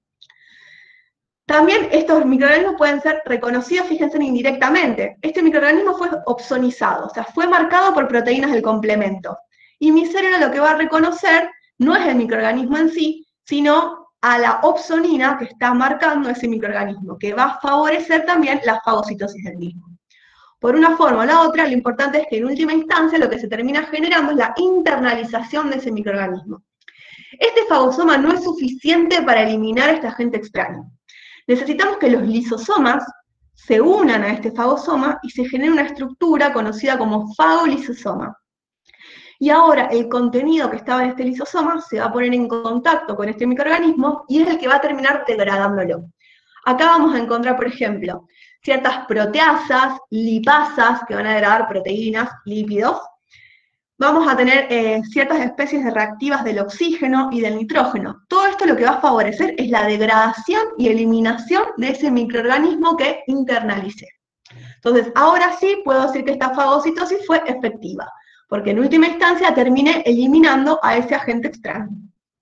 También estos microorganismos pueden ser reconocidos, fíjense, indirectamente. Este microorganismo fue opsonizado, o sea, fue marcado por proteínas del complemento. Y mi célula lo que va a reconocer no es el microorganismo en sí, sino a la opsonina que está marcando ese microorganismo, que va a favorecer también la fagocitosis del mismo. Por una forma o la otra, lo importante es que en última instancia lo que se termina generando es la internalización de ese microorganismo. Este fagosoma no es suficiente para eliminar a este agente extraño. Necesitamos que los lisosomas se unan a este fagosoma y se genere una estructura conocida como fagolisosoma. Y ahora el contenido que estaba en este lisosoma se va a poner en contacto con este microorganismo y es el que va a terminar degradándolo. Acá vamos a encontrar, por ejemplo, ciertas proteasas, lipasas, que van a degradar proteínas, lípidos. Vamos a tener ciertas especies de reactivas del oxígeno y del nitrógeno. Todo esto lo que va a favorecer es la degradación y eliminación de ese microorganismo que internalicé. Entonces, ahora sí puedo decir que esta fagocitosis fue efectiva, porque en última instancia terminé eliminando a ese agente extraño.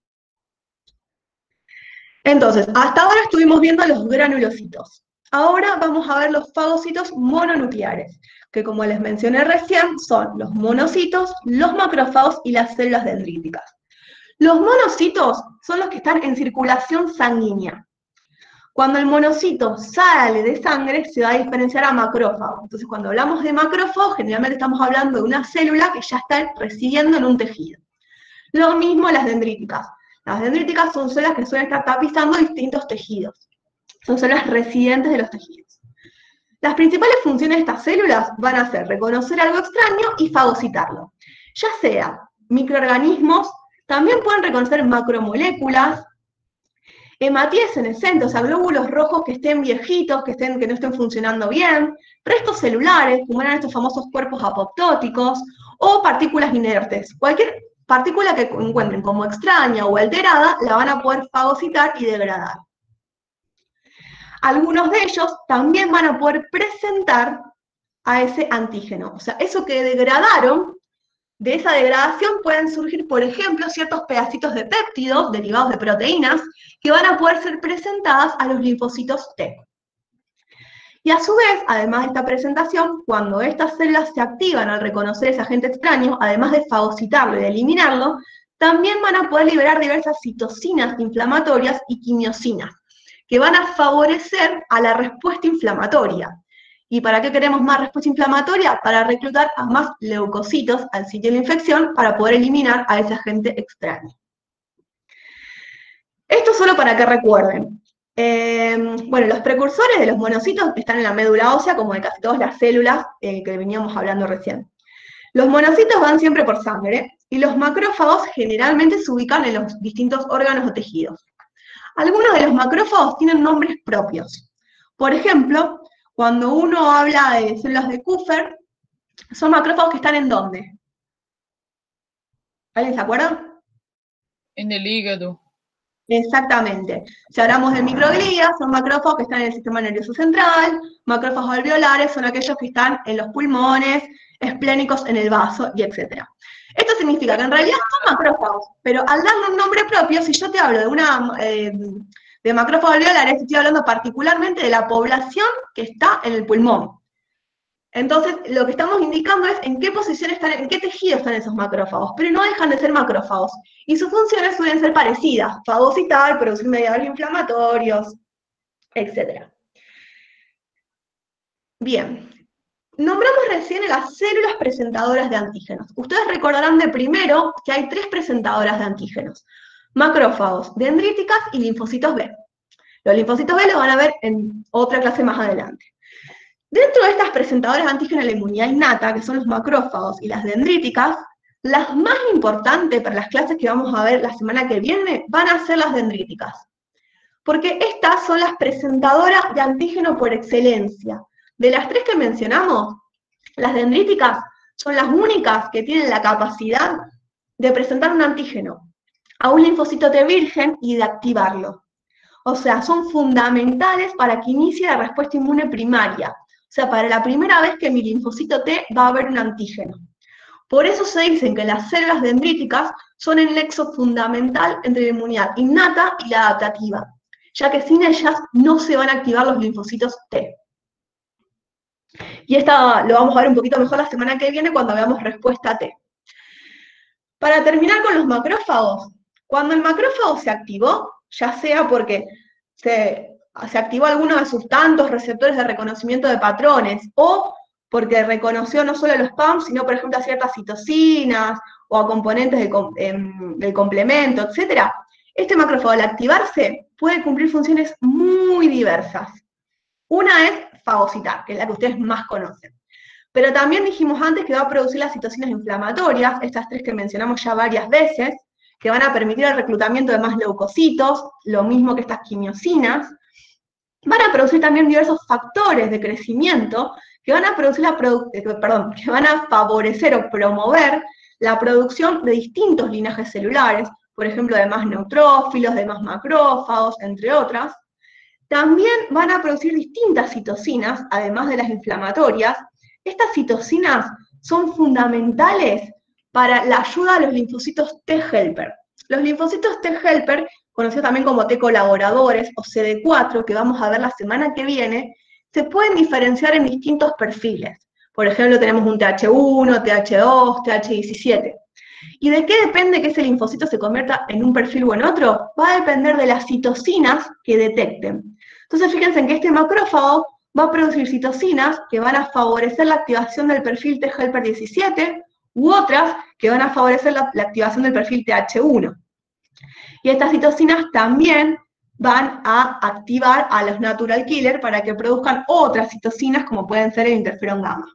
Entonces, hasta ahora estuvimos viendo los granulocitos. Ahora vamos a ver los fagocitos mononucleares, que como les mencioné recién, son los monocitos, los macrófagos y las células dendríticas. Los monocitos son los que están en circulación sanguínea. Cuando el monocito sale de sangre, se va a diferenciar a macrófago. Entonces, cuando hablamos de macrófago, generalmente estamos hablando de una célula que ya está residiendo en un tejido. Lo mismo las dendríticas. Las dendríticas son células que suelen estar tapizando distintos tejidos. Son células residentes de los tejidos. Las principales funciones de estas células van a ser reconocer algo extraño y fagocitarlo. Ya sea microorganismos, también pueden reconocer macromoléculas, hematíes senescentes, o sea, glóbulos rojos que estén viejitos, que no estén funcionando bien, restos celulares, como eran estos famosos cuerpos apoptóticos, o partículas inertes. Cualquier partícula que encuentren como extraña o alterada, la van a poder fagocitar y degradar. Algunos de ellos también van a poder presentar a ese antígeno. O sea, eso que degradaron, de esa degradación pueden surgir, por ejemplo, ciertos pedacitos de péptidos derivados de proteínas que van a poder ser presentadas a los linfocitos T. Y a su vez, además de esta presentación, cuando estas células se activan al reconocer ese agente extraño, además de fagocitarlo y de eliminarlo, también van a poder liberar diversas citocinas inflamatorias y quimiosinas, que van a favorecer a la respuesta inflamatoria. ¿Y para qué queremos más respuesta inflamatoria? Para reclutar a más leucocitos al sitio de la infección para poder eliminar a ese agente extraño. Esto solo para que recuerden. Bueno, los precursores de los monocitos están en la médula ósea, como de casi todas las células que veníamos hablando recién. Los monocitos van siempre por sangre, y los macrófagos generalmente se ubican en los distintos órganos o tejidos. Algunos de los macrófagos tienen nombres propios. Por ejemplo, cuando uno habla de células de Kupffer, son macrófagos que están ¿en dónde? ¿Alguien se acuerda? En el hígado. Exactamente. Si hablamos de microglía, son macrófagos que están en el sistema nervioso central, macrófagos alveolares son aquellos que están en los pulmones, esplénicos en el vaso, y etc. Esto significa que en realidad son macrófagos, pero al darle un nombre propio, si yo te hablo de macrófagos alveolares, estoy hablando particularmente de la población que está en el pulmón. Entonces, lo que estamos indicando es en qué posición están, en qué tejido están esos macrófagos, pero no dejan de ser macrófagos. Y sus funciones suelen ser parecidas: fagocitar, producir mediadores inflamatorios, etc. Bien. Nombramos recién a las células presentadoras de antígenos. Ustedes recordarán de primero que hay 3 presentadoras de antígenos: macrófagos, dendríticas y linfocitos B. Los linfocitos B los van a ver en otra clase más adelante. Dentro de estas presentadoras de antígenos de la inmunidad innata, que son los macrófagos y las dendríticas, las más importantes para las clases que vamos a ver la semana que viene van a ser las dendríticas, porque estas son las presentadoras de antígeno por excelencia. De las 3 que mencionamos, las dendríticas son las únicas que tienen la capacidad de presentar un antígeno a un linfocito T virgen y de activarlo. O sea, son fundamentales para que inicie la respuesta inmune primaria. O sea, para la primera vez que mi linfocito T va a haber un antígeno. Por eso se dicen que las células dendríticas son el nexo fundamental entre la inmunidad innata y la adaptativa, ya que sin ellas no se van a activar los linfocitos T. Y esta lo vamos a ver un poquito mejor la semana que viene cuando veamos respuesta T. Para terminar con los macrófagos, cuando el macrófago se activó, ya sea porque se activó alguno de sus tantos receptores de reconocimiento de patrones, o porque reconoció no solo a los PAM, sino por ejemplo a ciertas citocinas, o a componentes del complemento, etc. Este macrófago al activarse puede cumplir funciones muy diversas. Una es fagocitar, que es la que ustedes más conocen. Pero también dijimos antes que va a producir las citocinas inflamatorias, estas 3 que mencionamos ya varias veces, que van a permitir el reclutamiento de más leucocitos, lo mismo que estas quimiosinas. Van a producir también diversos factores de crecimiento que van a producir que van a favorecer o promover la producción de distintos linajes celulares, por ejemplo, de más neutrófilos, de más macrófagos, entre otras. También van a producir distintas citocinas, además de las inflamatorias. Estas citocinas son fundamentales para la ayuda a los linfocitos T-helper. Los linfocitos T-helper, conocidos también como T colaboradores o CD4, que vamos a ver la semana que viene, se pueden diferenciar en distintos perfiles. Por ejemplo, tenemos un TH1, TH2, TH17. ¿Y de qué depende que ese linfocito se convierta en un perfil o en otro? Va a depender de las citocinas que detecten. Entonces, fíjense en que este macrófago va a producir citocinas que van a favorecer la activación del perfil T-helper 17, u otras que van a favorecer la activación del perfil TH1. Y estas citocinas también van a activar a los natural killer para que produzcan otras citocinas como pueden ser el interferón gamma.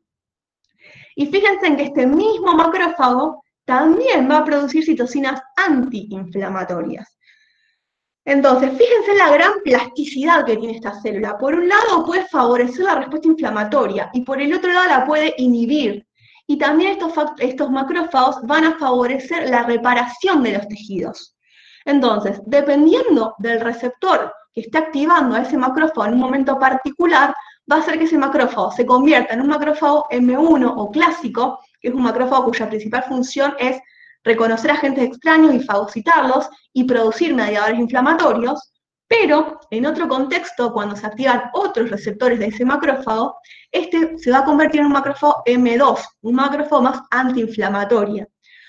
Y fíjense en que este mismo macrófago también va a producir citocinas antiinflamatorias. Entonces, fíjense en la gran plasticidad que tiene esta célula. Por un lado puede favorecer la respuesta inflamatoria y por el otro lado la puede inhibir. Y también estos macrófagos van a favorecer la reparación de los tejidos. Entonces, dependiendo del receptor que esté activando a ese macrófago en un momento particular, va a hacer que ese macrófago se convierta en un macrófago M1 o clásico, que es un macrófago cuya principal función es reconocer agentes extraños y fagocitarlos y producir mediadores inflamatorios, pero en otro contexto, cuando se activan otros receptores de ese macrófago, este se va a convertir en un macrófago M2, un macrófago más antiinflamatorio,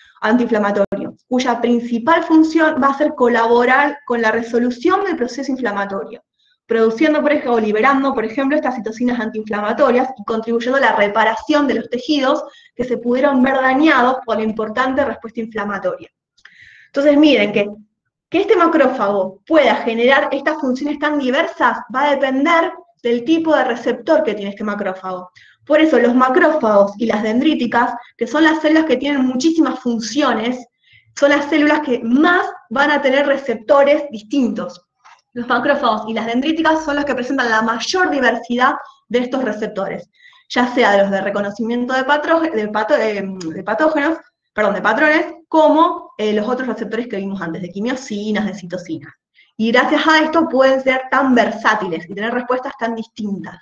cuya principal función va a ser colaborar con la resolución del proceso inflamatorio, produciendo, por ejemplo, o liberando, por ejemplo, estas citocinas antiinflamatorias y contribuyendo a la reparación de los tejidos que se pudieron ver dañados por la importante respuesta inflamatoria. Entonces, miren que Que este macrófago pueda generar estas funciones tan diversas va a depender del tipo de receptor que tiene este macrófago. Por eso los macrófagos y las dendríticas, que son las células que tienen muchísimas funciones, son las células que más van a tener receptores distintos. Los macrófagos y las dendríticas son los que presentan la mayor diversidad de estos receptores, ya sea de los de reconocimiento de patrones, como los otros receptores que vimos antes, de quimiosinas, de citocinas. Y gracias a esto pueden ser tan versátiles y tener respuestas tan distintas.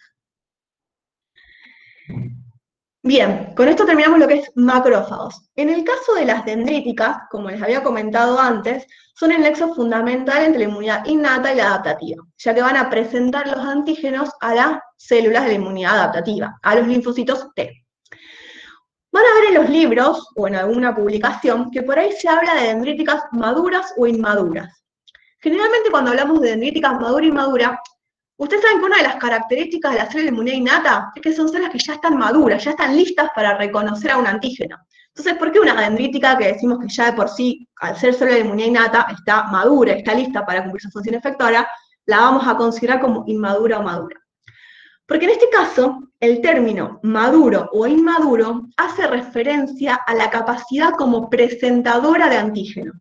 Bien, con esto terminamos lo que es macrófagos. En el caso de las dendríticas, como les había comentado antes, son el nexo fundamental entre la inmunidad innata y la adaptativa, ya que van a presentar los antígenos a las células de la inmunidad adaptativa, a los linfocitos T. Van a ver en los libros, o en alguna publicación, que por ahí se habla de dendríticas maduras o inmaduras. Generalmente cuando hablamos de dendríticas madura e inmadura, ustedes saben que una de las características de la célula de inmunidad innata es que son células que ya están maduras, ya están listas para reconocer a un antígeno. Entonces, ¿por qué una dendrítica que decimos que ya de por sí, al ser célula de inmunidad innata, está madura, está lista para cumplir su función efectora, la vamos a considerar como inmadura o madura? Porque en este caso, el término maduro o inmaduro hace referencia a la capacidad como presentadora de antígeno.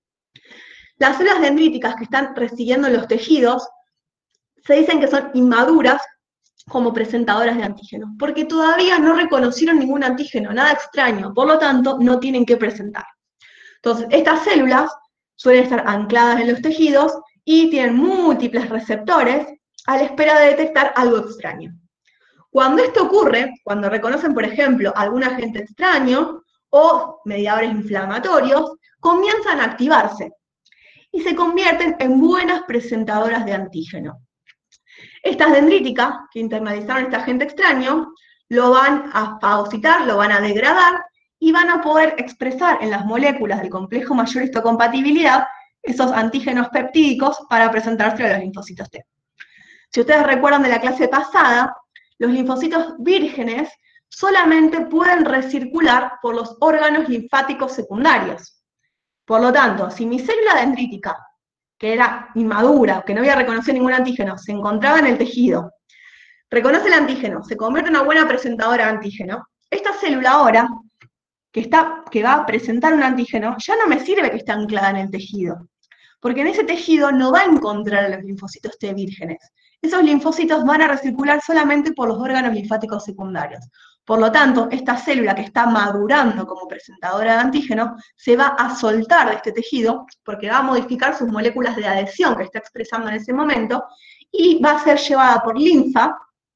Las células dendríticas que están recibiendo los tejidos se dicen que son inmaduras como presentadoras de antígenos, porque todavía no reconocieron ningún antígeno, nada extraño, por lo tanto, no tienen que presentar. Entonces, estas células suelen estar ancladas en los tejidos y tienen múltiples receptores a la espera de detectar algo extraño. Cuando esto ocurre, cuando reconocen, por ejemplo, algún agente extraño o mediadores inflamatorios, comienzan a activarse y se convierten en buenas presentadoras de antígeno. Estas dendríticas, que internalizaron este agente extraño, lo van a fagocitar, lo van a degradar y van a poder expresar en las moléculas del complejo mayor histocompatibilidad esos antígenos peptídicos para presentarse a los linfocitos T. Si ustedes recuerdan de la clase pasada, los linfocitos vírgenes solamente pueden recircular por los órganos linfáticos secundarios. Por lo tanto, si mi célula dendrítica, que era inmadura, que no había reconocido ningún antígeno, se encontraba en el tejido, reconoce el antígeno, se convierte en una buena presentadora de antígeno, esta célula ahora, que va a presentar un antígeno, ya no me sirve que esté anclada en el tejido, porque en ese tejido no va a encontrar a los linfocitos T vírgenes. Esos linfocitos van a recircular solamente por los órganos linfáticos secundarios. Por lo tanto, esta célula que está madurando como presentadora de antígeno se va a soltar de este tejido porque va a modificar sus moléculas de adhesión que está expresando en ese momento y va a ser llevada por linfa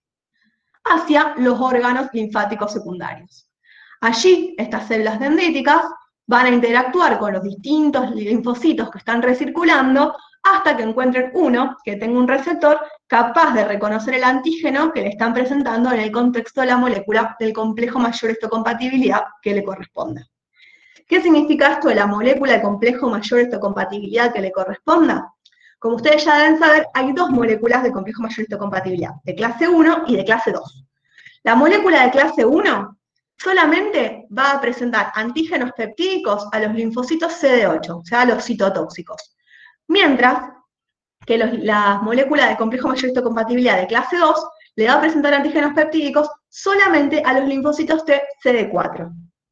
hacia los órganos linfáticos secundarios. Allí, estas células dendríticas van a interactuar con los distintos linfocitos que están recirculando hasta que encuentren uno que tenga un receptor capaz de reconocer el antígeno que le están presentando en el contexto de la molécula del complejo mayor histocompatibilidad que le corresponda. ¿Qué significa esto de la molécula de complejo mayor histocompatibilidad que le corresponda? Como ustedes ya deben saber, hay dos moléculas de complejo mayor histocompatibilidad, de clase 1 y de clase 2. La molécula de clase 1 solamente va a presentar antígenos peptídicos a los linfocitos CD8, o sea, a los citotóxicos. Mientras que la molécula de complejo mayor histocompatibilidad de clase 2 le va a presentar antígenos peptídicos solamente a los linfocitos T CD4.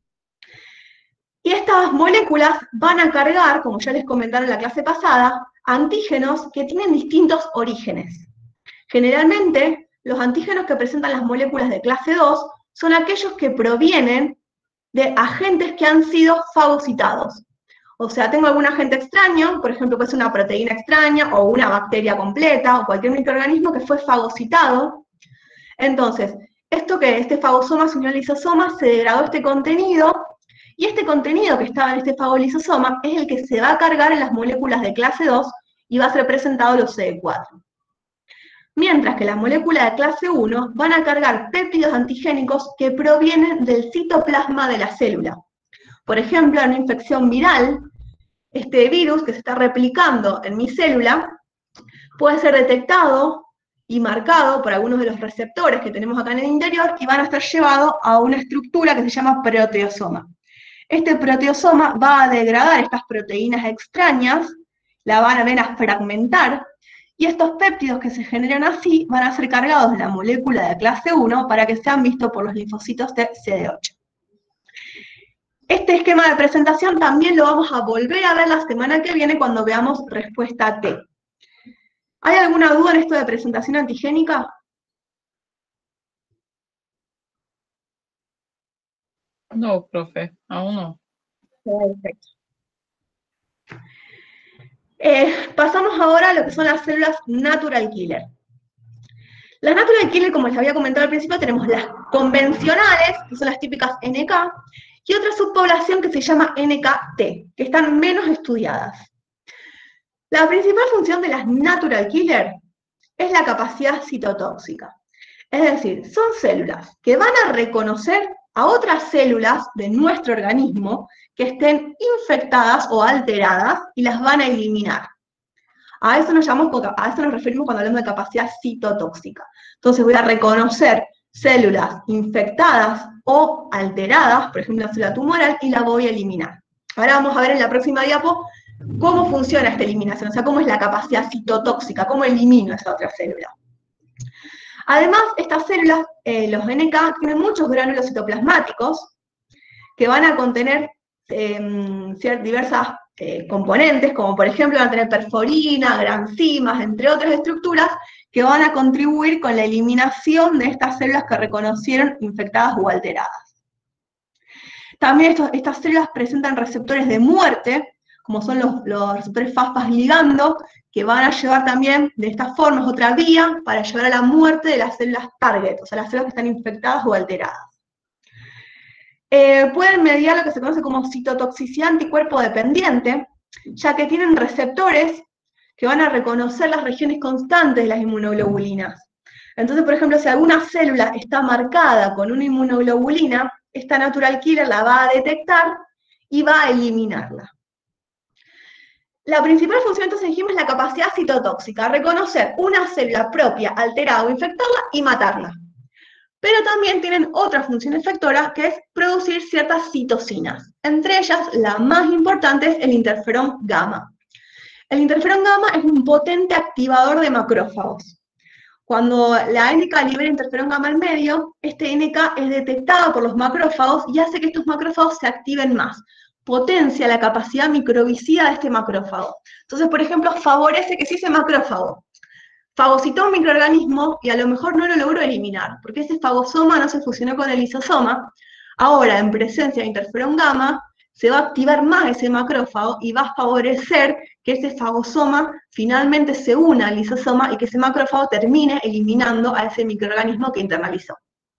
Y estas moléculas van a cargar, como ya les comentaron en la clase pasada, antígenos que tienen distintos orígenes. Generalmente, los antígenos que presentan las moléculas de clase 2 son aquellos que provienen de agentes que han sido fagocitados. O sea, tengo algún agente extraño, por ejemplo, puede ser una proteína extraña, o una bacteria completa, o cualquier microorganismo que fue fagocitado. Entonces, este fagosoma se unió al lisosoma, se degradó este contenido, y este contenido que estaba en este fagolisosoma es el que se va a cargar en las moléculas de clase 2 y va a ser presentado a los CD4. Mientras que las moléculas de clase 1 van a cargar péptidos antigénicos que provienen del citoplasma de la célula. Por ejemplo, en una infección viral, este virus que se está replicando en mi célula puede ser detectado y marcado por algunos de los receptores que tenemos acá en el interior y van a estar llevados a una estructura que se llama proteosoma. Este proteosoma va a degradar estas proteínas extrañas la van a ver a fragmentar, y estos péptidos que se generan así van a ser cargados en la molécula de clase 1 para que sean vistos por los linfocitos de CD8. Este esquema de presentación también lo vamos a volver a ver la semana que viene cuando veamos respuesta T. ¿Hay alguna duda en esto de presentación antigénica? No, profe, aún no. Perfecto. Pasamos ahora a lo que son las células natural killer. Las natural killer, como les había comentado al principio, tenemos las convencionales, que son las típicas NK, y otra subpoblación que se llama NKT, que están menos estudiadas. La principal función de las natural killer es la capacidad citotóxica. Es decir, son células que van a reconocer a otras células de nuestro organismo que estén infectadas o alteradas y las van a eliminar. A eso nos referimos cuando hablamos de capacidad citotóxica. Entonces voy a reconocer células infectadas o alteradas, por ejemplo, la célula tumoral, y la voy a eliminar. Ahora vamos a ver en la próxima diapo cómo funciona esta eliminación, o sea, cómo es la capacidad citotóxica, cómo elimino esa otra célula. Además, estas células, los NK, tienen muchos gránulos citoplasmáticos que van a contener diversas componentes, como por ejemplo van a tener perforina, granzimas, entre otras estructuras, que van a contribuir con la eliminación de estas células que reconocieron infectadas o alteradas. También estas células presentan receptores de muerte, como son los receptores FASPAS ligando, que van a llevar también, de esta forma, es otra vía para llevar a la muerte de las células target, o sea, las células que están infectadas o alteradas. Pueden mediar lo que se conoce como citotoxicidad anticuerpo dependiente, ya que tienen receptores que van a reconocer las regiones constantes de las inmunoglobulinas. Entonces, por ejemplo, si alguna célula está marcada con una inmunoglobulina, esta natural killer la va a detectar y va a eliminarla. La principal función, entonces dijimos, es la capacidad citotóxica, reconocer una célula propia, alterada o infectarla y matarla. Pero también tienen otra función efectora, que es producir ciertas citocinas. Entre ellas, la más importante es el interferón gamma. El interferón gamma es un potente activador de macrófagos. Cuando la NK libera interferón gamma al medio, este NK es detectado por los macrófagos y hace que estos macrófagos se activen más. Potencia la capacidad microbicida de este macrófago. Entonces, por ejemplo, favorece que si ese macrófago fagocitó un microorganismo y a lo mejor no lo logró eliminar, porque ese fagosoma no se fusionó con el lisosoma, ahora en presencia de interferón gamma se va a activar más ese macrófago y va a favorecer que ese fagosoma finalmente se una al lisosoma y que ese macrófago termine eliminando a ese microorganismo que internalizó.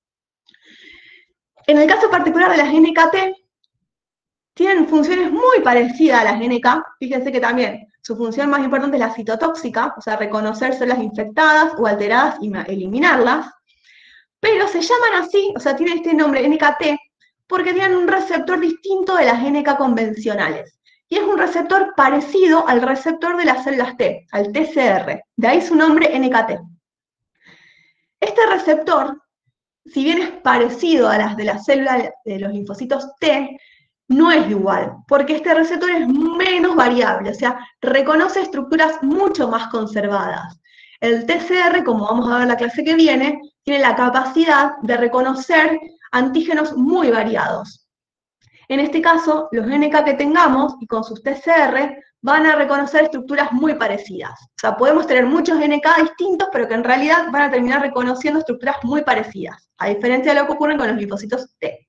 En el caso particular de las NKT, tienen funciones muy parecidas a las NK, fíjense que también su función más importante es la citotóxica, o sea, reconocer células infectadas o alteradas y eliminarlas, pero se llaman así, o sea, tienen este nombre NKT, porque tienen un receptor distinto de las NK convencionales, y es un receptor parecido al receptor de las células T, al TCR, de ahí su nombre NKT. Este receptor, si bien es parecido a las de las células de los linfocitos T, no es igual, porque este receptor es menos variable, o sea, reconoce estructuras mucho más conservadas. El TCR, como vamos a ver en la clase que viene, tiene la capacidad de reconocer antígenos muy variados. En este caso, los NK que tengamos, y con sus TCR, van a reconocer estructuras muy parecidas. O sea, podemos tener muchos NK distintos, pero que en realidad van a terminar reconociendo estructuras muy parecidas, a diferencia de lo que ocurre con los linfocitos T.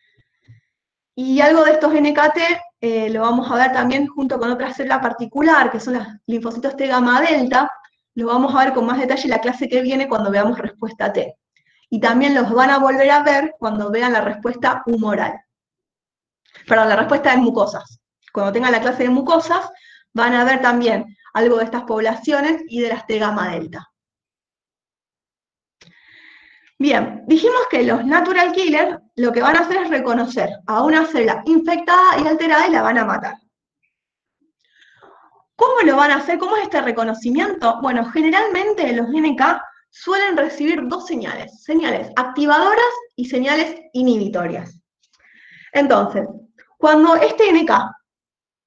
Y algo de estos NKT lo vamos a ver también junto con otra célula particular, que son los linfocitos T gamma delta, lo vamos a ver con más detalle en la clase que viene cuando veamos respuesta T. Y también los van a volver a ver cuando vean la respuesta humoral. Perdón, la respuesta en mucosas. Cuando tengan la clase de mucosas, van a ver también algo de estas poblaciones y de las T gamma delta. Bien, dijimos que los natural killers lo que van a hacer es reconocer a una célula infectada y alterada y la van a matar. ¿Cómo lo van a hacer? ¿Cómo es este reconocimiento? Bueno, generalmente los NK suelen recibir dos señales, señales activadoras y señales inhibitorias. Entonces, cuando este NK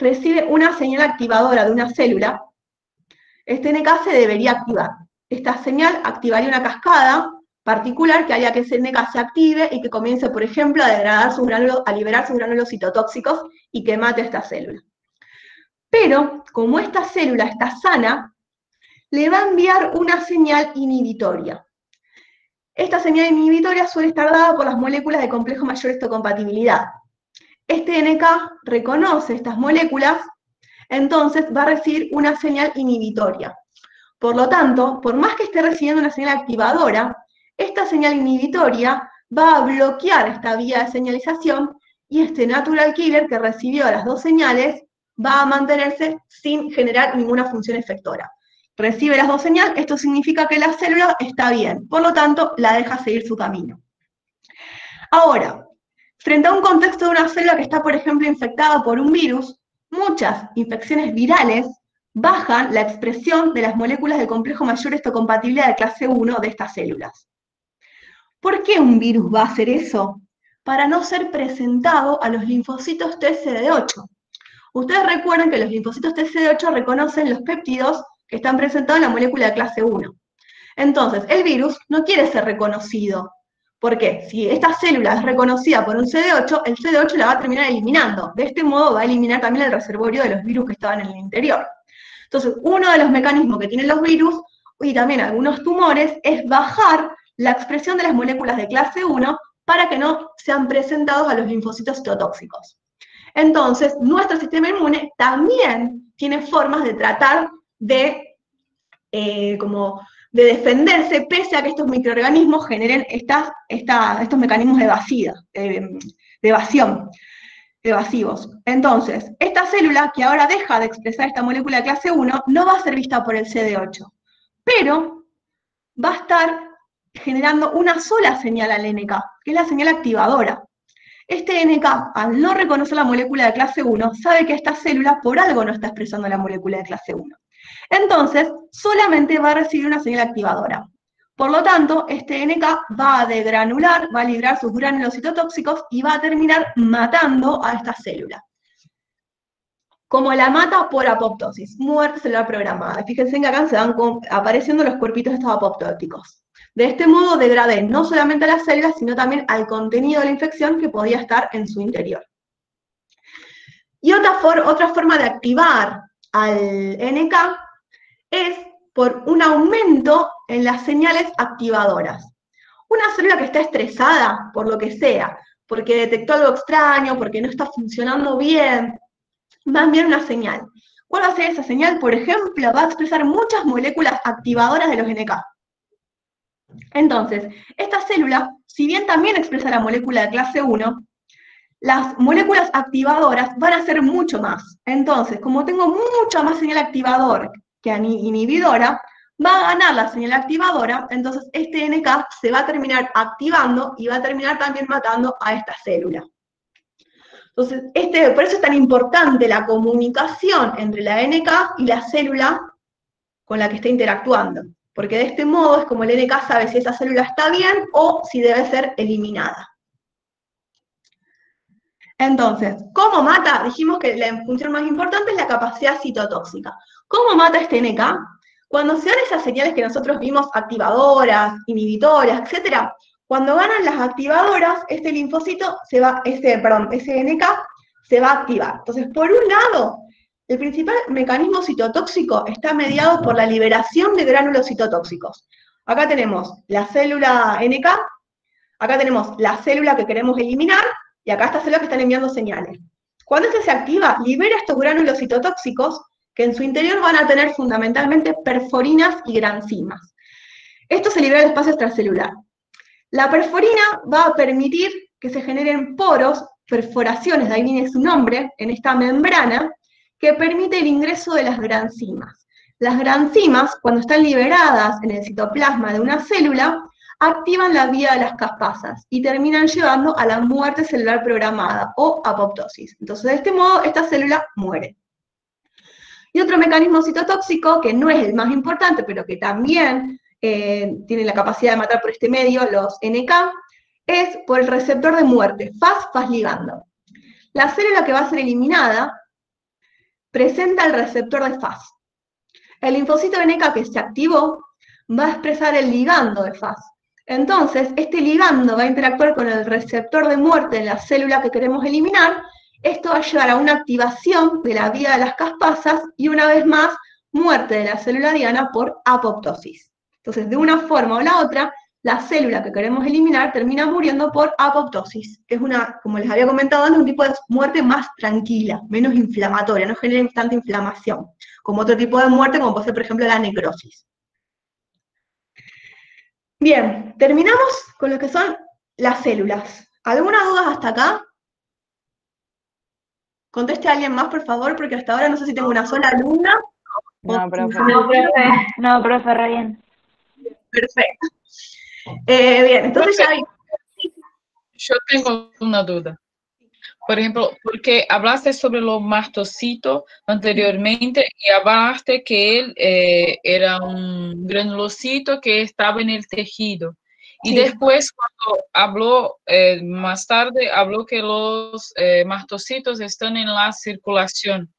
recibe una señal activadora de una célula, este NK se debería activar. Esta señal activaría una cascada particular que haría que ese NK se active y que comience, por ejemplo, a liberar sus gránulos citotóxicos y que mate a esta célula. Pero, como esta célula está sana, le va a enviar una señal inhibitoria. Esta señal inhibitoria suele estar dada por las moléculas de complejo mayor histocompatibilidad. Este NK reconoce estas moléculas, entonces va a recibir una señal inhibitoria. Por lo tanto, por más que esté recibiendo una señal activadora, esta señal inhibitoria va a bloquear esta vía de señalización y este natural killer que recibió las dos señales va a mantenerse sin generar ninguna función efectora. Recibe las dos señales, esto significa que la célula está bien, por lo tanto, la deja seguir su camino. Ahora, frente a un contexto de una célula que está, por ejemplo, infectada por un virus, muchas infecciones virales bajan la expresión de las moléculas del complejo mayor histocompatibilidad de clase 1 de estas células. ¿Por qué un virus va a hacer eso? Para no ser presentado a los linfocitos TCD8. Ustedes recuerden que los linfocitos TCD8 reconocen los péptidos que están presentados en la molécula de clase 1. Entonces, el virus no quiere ser reconocido. ¿Por qué? Si esta célula es reconocida por un CD8, el CD8 la va a terminar eliminando. De este modo va a eliminar también el reservorio de los virus que estaban en el interior. Entonces, uno de los mecanismos que tienen los virus, y también algunos tumores, es bajar la expresión de las moléculas de clase 1 para que no sean presentados a los linfocitos citotóxicos. Entonces, nuestro sistema inmune también tiene formas de tratar de defenderse, pese a que estos microorganismos generen estos mecanismos de evasión, evasivos. Entonces, esta célula que ahora deja de expresar esta molécula de clase 1 no va a ser vista por el CD8, pero va a estar generando una sola señal al NK, que es la señal activadora. Este NK, al no reconocer la molécula de clase 1, sabe que esta célula por algo no está expresando la molécula de clase 1. Entonces, solamente va a recibir una señal activadora. Por lo tanto, este NK va a degranular, va a librar sus gránulos citotóxicos y va a terminar matando a esta célula. Como la mata por apoptosis, muerte celular programada. Fíjense que acá se van apareciendo los cuerpitos estos apoptóticos. De este modo degradé no solamente a las células, sino también al contenido de la infección que podía estar en su interior. Y otra forma de activar al NK es por un aumento en las señales activadoras. Una célula que está estresada, por lo que sea, porque detectó algo extraño, porque no está funcionando bien, va a enviar una señal. ¿Cuál va a ser esa señal? Por ejemplo, va a expresar muchas moléculas activadoras de los NK. Entonces, esta célula, si bien también expresa la molécula de clase 1, las moléculas activadoras van a ser mucho más. Entonces, como tengo mucha más señal activadora que inhibidora, va a ganar la señal activadora, entonces este NK se va a terminar activando y va a terminar también matando a esta célula. Entonces, por eso es tan importante la comunicación entre la NK y la célula con la que está interactuando, porque de este modo es como el NK sabe si esa célula está bien o si debe ser eliminada. Entonces, ¿cómo mata? Dijimos que la función más importante es la capacidad citotóxica. ¿Cómo mata este NK? Cuando se dan esas señales que nosotros vimos activadoras, inhibitorias, etc., cuando ganan las activadoras, ese NK se va a activar. Entonces, por un lado, el principal mecanismo citotóxico está mediado por la liberación de gránulos citotóxicos. Acá tenemos la célula NK, acá tenemos la célula que queremos eliminar, y acá estas células que están enviando señales. Cuando este se activa, libera estos gránulos citotóxicos, que en su interior van a tener fundamentalmente perforinas y granzimas. Esto se libera del espacio extracelular. La perforina va a permitir que se generen poros, perforaciones, de ahí viene su nombre, en esta membrana, que permite el ingreso de las granzimas. Las granzimas, cuando están liberadas en el citoplasma de una célula, activan la vía de las caspasas y terminan llevando a la muerte celular programada o apoptosis. Entonces, de este modo, esta célula muere. Y otro mecanismo citotóxico, que no es el más importante, pero que también tiene la capacidad de matar por este medio, los NK, es por el receptor de muerte, Fas ligando. La célula que va a ser eliminada presenta el receptor de Fas. El linfocito NK que se activó va a expresar el ligando de Fas. Entonces, este ligando va a interactuar con el receptor de muerte en la célula que queremos eliminar. Esto va a llevar a una activación de la vía de las caspasas y una vez más, muerte de la célula diana por apoptosis. Entonces, de una forma o la otra, la célula que queremos eliminar termina muriendo por apoptosis, que es una, como les había comentado antes, un tipo de muerte más tranquila, menos inflamatoria, no genera tanta inflamación, como otro tipo de muerte, como puede ser, por ejemplo, la necrosis. Bien, terminamos con lo que son las células. ¿Alguna duda hasta acá? Conteste a alguien más, por favor, porque hasta ahora no sé si tengo una sola alumna. No, profe. No, profe, re bien. Perfecto. Bien, entonces ya... Yo tengo una duda. Por ejemplo, porque hablaste sobre los mastocitos anteriormente y hablaste que él era un granulocito que estaba en el tejido. Y Sí. después, cuando habló, más tarde, habló que los mastocitos están en la circulación.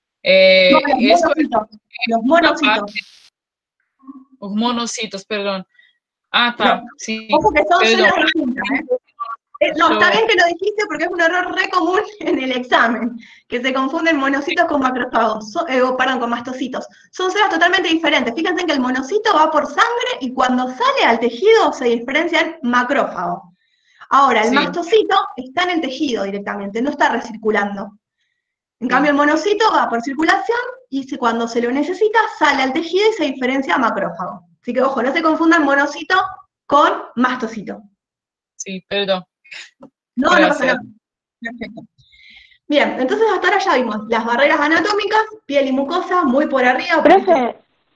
Los monocitos. Los monocitos, perdón. Ah, está, sí. Ojo que son perdón. células distintas, No, está bien que lo dijiste porque es un error re común en el examen, que se confunden monocitos con macrófagos, con mastocitos. Son células totalmente diferentes. Fíjense que el monocito va por sangre y cuando sale al tejido se diferencia en macrófago. Ahora, el mastocito está en el tejido directamente, no está recirculando. En cambio, el monocito va por circulación y cuando se lo necesita sale al tejido y se diferencia a macrófago. Así que, ojo, no se confundan monocito con mastocito. Sí, perdón. No pasa nada. Perfecto. Bien, entonces hasta ahora ya vimos las barreras anatómicas, piel y mucosa, muy por arriba. Profe.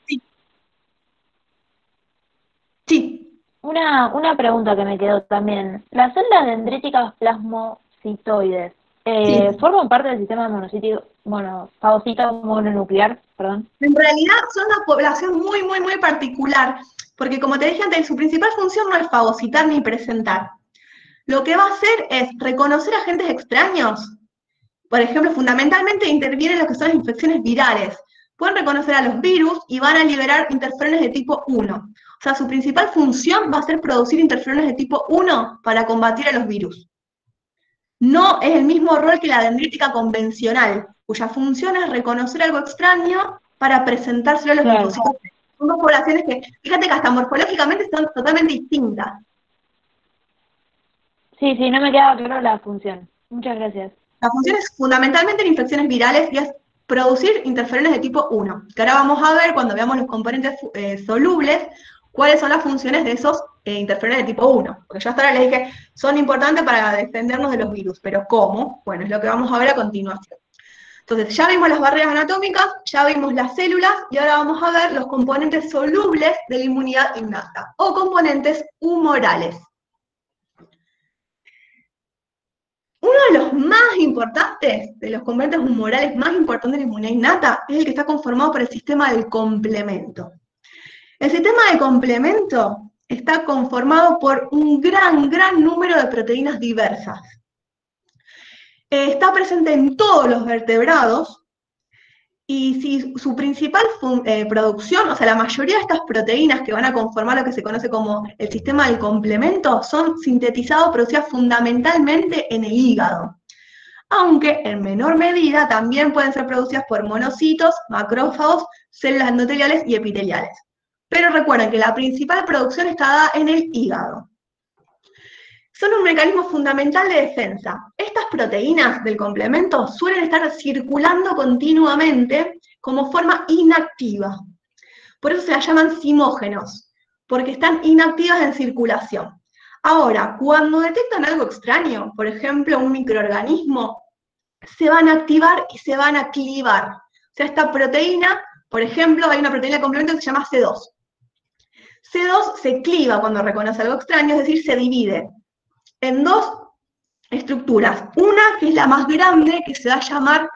Sí. Una pregunta que me quedó también. ¿Las células dendríticas plasmocitoides forman parte del sistema fagocito mononuclear? Perdón. En realidad son una población muy particular, porque como te dije antes, su principal función no es fagocitar ni presentar. Lo que va a hacer es reconocer agentes extraños. Por ejemplo, fundamentalmente intervienen lo que son las infecciones virales. Pueden reconocer a los virus y van a liberar interferones de tipo 1. O sea, su principal función va a ser producir interferones de tipo 1 para combatir a los virus. No es el mismo rol que la dendrítica convencional, cuya función es reconocer algo extraño para presentárselo a los linfocitos. Son dos poblaciones que, fíjate que hasta morfológicamente son totalmente distintas. Sí, no me quedaba claro la función. Muchas gracias. La función es fundamentalmente en infecciones virales y es producir interferones de tipo 1, que ahora vamos a ver cuando veamos los componentes solubles, cuáles son las funciones de esos interferones de tipo 1. Porque yo hasta ahora les dije, son importantes para defendernos de los virus, pero ¿cómo? Bueno, es lo que vamos a ver a continuación. Entonces, ya vimos las barreras anatómicas, ya vimos las células, y ahora vamos a ver los componentes solubles de la inmunidad innata, o componentes humorales. Uno de los más importantes, de los componentes humorales más importantes de la inmunidad innata, es el que está conformado por el sistema del complemento. El sistema de complemento está conformado por un gran número de proteínas diversas. Está presente en todos los vertebrados, y si su principal producción, o sea, la mayoría de estas proteínas que van a conformar lo que se conoce como el sistema del complemento, son sintetizados, producidas fundamentalmente en el hígado. Aunque en menor medida también pueden ser producidas por monocitos, macrófagos, células endoteliales y epiteliales. Pero recuerden que la principal producción está dada en el hígado. Son un mecanismo fundamental de defensa. Estas proteínas del complemento suelen estar circulando continuamente como forma inactiva. Por eso se las llaman simógenos, porque están inactivas en circulación. Ahora, cuando detectan algo extraño, por ejemplo, un microorganismo, se van a activar y se van a clivar. O sea, esta proteína, por ejemplo, hay una proteína de complemento que se llama C2. C2 se cliva cuando reconoce algo extraño, es decir, se divide en dos estructuras. Una que es la más grande, que se va a llamar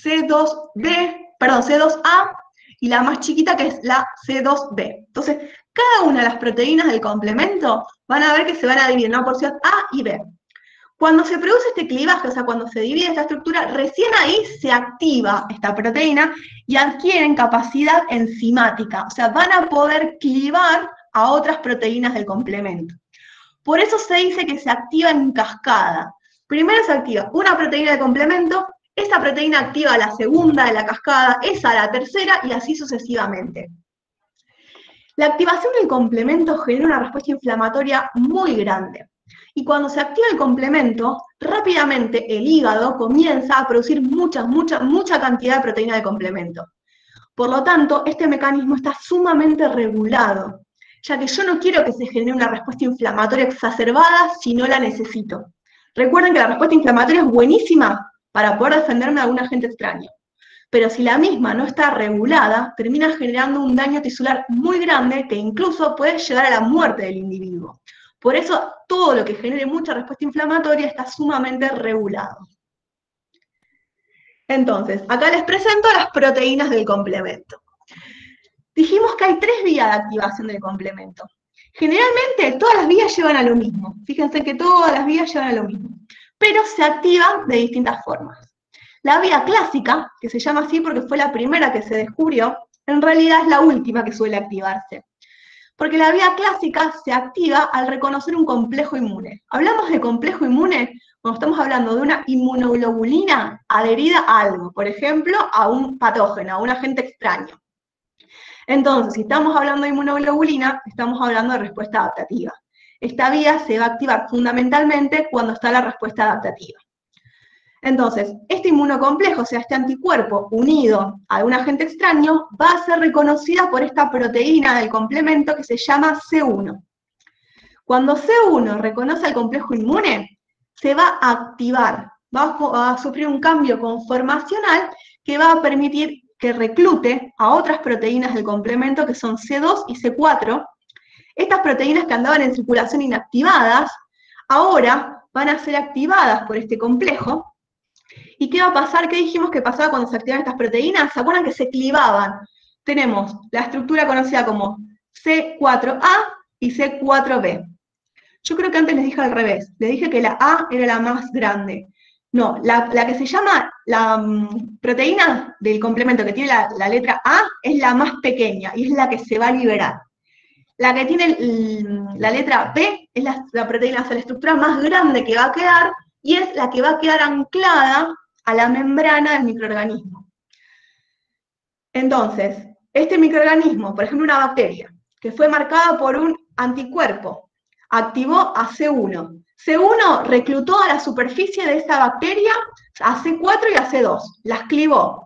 C2A, y la más chiquita que es la C2b. Entonces, cada una de las proteínas del complemento van a ver que se van a dividir en una porción A y B. Cuando se produce este clivaje, o sea, cuando se divide esta estructura, recién ahí se activa esta proteína y adquieren capacidad enzimática, o sea, van a poder clivar a otras proteínas del complemento. Por eso se dice que se activa en cascada. Primero se activa una proteína de complemento, esa proteína activa a la segunda de la cascada, esa a la tercera y así sucesivamente. La activación del complemento genera una respuesta inflamatoria muy grande. Y cuando se activa el complemento, rápidamente el hígado comienza a producir mucha cantidad de proteína de complemento. Por lo tanto, este mecanismo está sumamente regulado, ya que yo no quiero que se genere una respuesta inflamatoria exacerbada si no la necesito. Recuerden que la respuesta inflamatoria es buenísima para poder defenderme de algún agente extraño. Pero si la misma no está regulada, termina generando un daño tisular muy grande que incluso puede llegar a la muerte del individuo. Por eso, todo lo que genere mucha respuesta inflamatoria está sumamente regulado. Entonces, acá les presento las proteínas del complemento. Dijimos que hay 3 vías de activación del complemento. Generalmente, todas las vías llevan a lo mismo. Fíjense que todas las vías llevan a lo mismo. Pero se activan de distintas formas. La vía clásica, que se llama así porque fue la primera que se descubrió, en realidad es la última que suele activarse. Porque la vía clásica se activa al reconocer un complejo inmune. Hablamos de complejo inmune cuando estamos hablando de una inmunoglobulina adherida a algo, por ejemplo, a un patógeno, a un agente extraño. Entonces, si estamos hablando de inmunoglobulina, estamos hablando de respuesta adaptativa. Esta vía se va a activar fundamentalmente cuando está la respuesta adaptativa. Entonces, este inmunocomplejo, o sea, este anticuerpo unido a un agente extraño, va a ser reconocida por esta proteína del complemento que se llama C1. Cuando C1 reconoce el complejo inmune, se va a activar, va a sufrir un cambio conformacional que va a permitir que reclute a otras proteínas del complemento que son C2 y C4. Estas proteínas que andaban en circulación inactivadas, ahora van a ser activadas por este complejo. ¿Y qué va a pasar? ¿Qué dijimos que pasaba cuando se activaban estas proteínas? ¿Se acuerdan que se clivaban? Tenemos la estructura conocida como C4A y C4B. Yo creo que antes les dije al revés. Les dije que la A era la más grande. No, la que se llama la proteína del complemento que tiene la letra A es la más pequeña y es la que se va a liberar. La que tiene la letra B es la proteína, o sea, la estructura más grande que va a quedar y es la que va a quedar anclada a la membrana del microorganismo. Entonces, este microorganismo, por ejemplo una bacteria, que fue marcada por un anticuerpo, activó a C1. C1 reclutó a la superficie de esa bacteria a C4 y a C2, las clivó.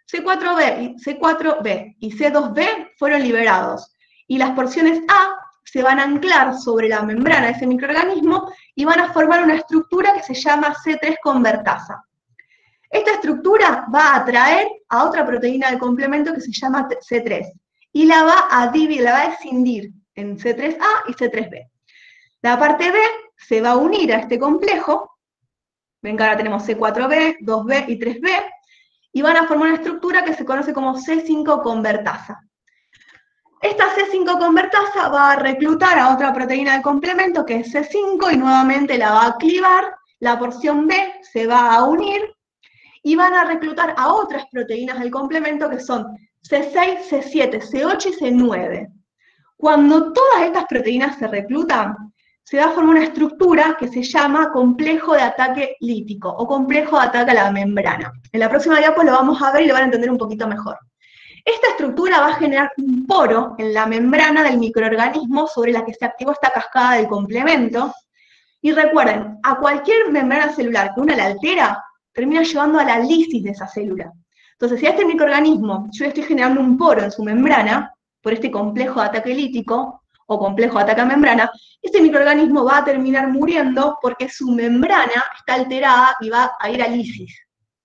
C4B y C2B fueron liberados, y las porciones A se van a anclar sobre la membrana de ese microorganismo y van a formar una estructura que se llama C3 convertasa. Esta estructura va a atraer a otra proteína del complemento que se llama C3 y la va a escindir en C3A y C3B. La parte B se va a unir a este complejo, ven que ahora tenemos C4B, 2B y 3B, y van a formar una estructura que se conoce como C5 convertasa. Esta C5 convertasa va a reclutar a otra proteína del complemento que es C5 y nuevamente la va a clivar, la porción B se va a unir y van a reclutar a otras proteínas del complemento que son C6, C7, C8 y C9. Cuando todas estas proteínas se reclutan, se va a formar una estructura que se llama complejo de ataque lítico o complejo de ataque a la membrana. En la próxima diapo lo vamos a ver y lo van a entender un poquito mejor. Esta estructura va a generar un poro en la membrana del microorganismo sobre la que se activó esta cascada del complemento. Y recuerden, a cualquier membrana celular que una la altera, termina llevando a la lisis de esa célula. Entonces, si a este microorganismo yo le estoy generando un poro en su membrana, por este complejo de ataque lítico, o complejo de ataque a membrana, este microorganismo va a terminar muriendo porque su membrana está alterada y va a ir a lisis.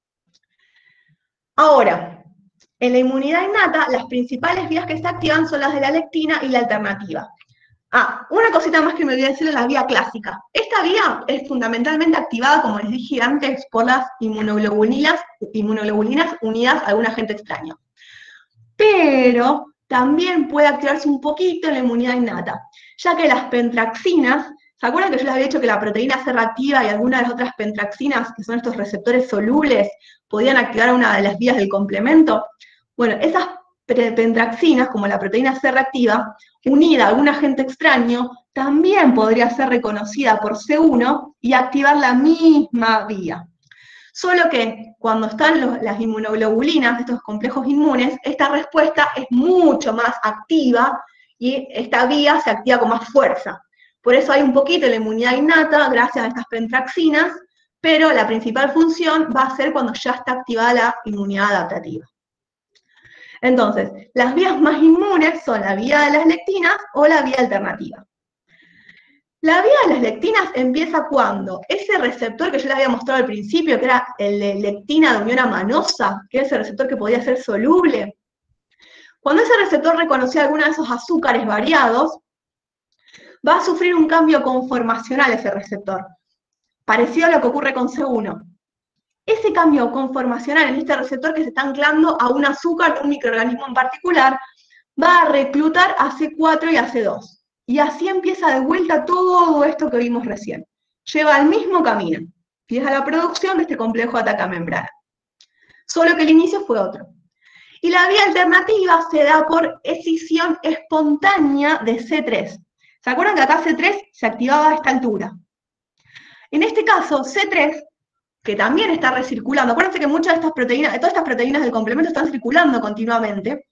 Ahora, en la inmunidad innata, las principales vías que se activan son las de la lectina y la alternativa. Una cosita más que me olvidé decir en la vía clásica. Esta vía es fundamentalmente activada, como les dije antes, por las inmunoglobulinas unidas a algún agente extraño. Pero también puede activarse un poquito en la inmunidad innata, ya que las pentraxinas ¿Se acuerdan que yo les había dicho que la proteína C reactiva y algunas de las otras pentraxinas, que son estos receptores solubles, podían activar una de las vías del complemento? Bueno, esas pentraxinas, como la proteína C reactiva, unida a algún agente extraño, también podría ser reconocida por C1 y activar la misma vía. Solo que cuando están las inmunoglobulinas, estos complejos inmunes, esta respuesta es mucho más activa y esta vía se activa con más fuerza. Por eso hay un poquito de la inmunidad innata gracias a estas pentraxinas, pero la principal función va a ser cuando ya está activada la inmunidad adaptativa. Entonces, las vías más inmunes son la vía de las lectinas o la vía alternativa. La vía de las lectinas empieza cuando ese receptor que yo les había mostrado al principio, que era el de lectina de unión amanosa, que es ese receptor que podía ser soluble, cuando ese receptor reconocía alguno de esos azúcares variados, va a sufrir un cambio conformacional ese receptor, parecido a lo que ocurre con C1. Ese cambio conformacional en este receptor que se está anclando a un azúcar, un microorganismo en particular, va a reclutar a C4 y a C2. Y así empieza de vuelta todo esto que vimos recién. Lleva el mismo camino, y es a la producción de este complejo de atacamembrana. Solo que el inicio fue otro. Y la vía alternativa se da por escisión espontánea de C3. ¿Se acuerdan que acá C3 se activaba a esta altura? En este caso, C3, que también está recirculando, acuérdense que muchas de estas proteínas, todas estas proteínas del complemento están circulando continuamente,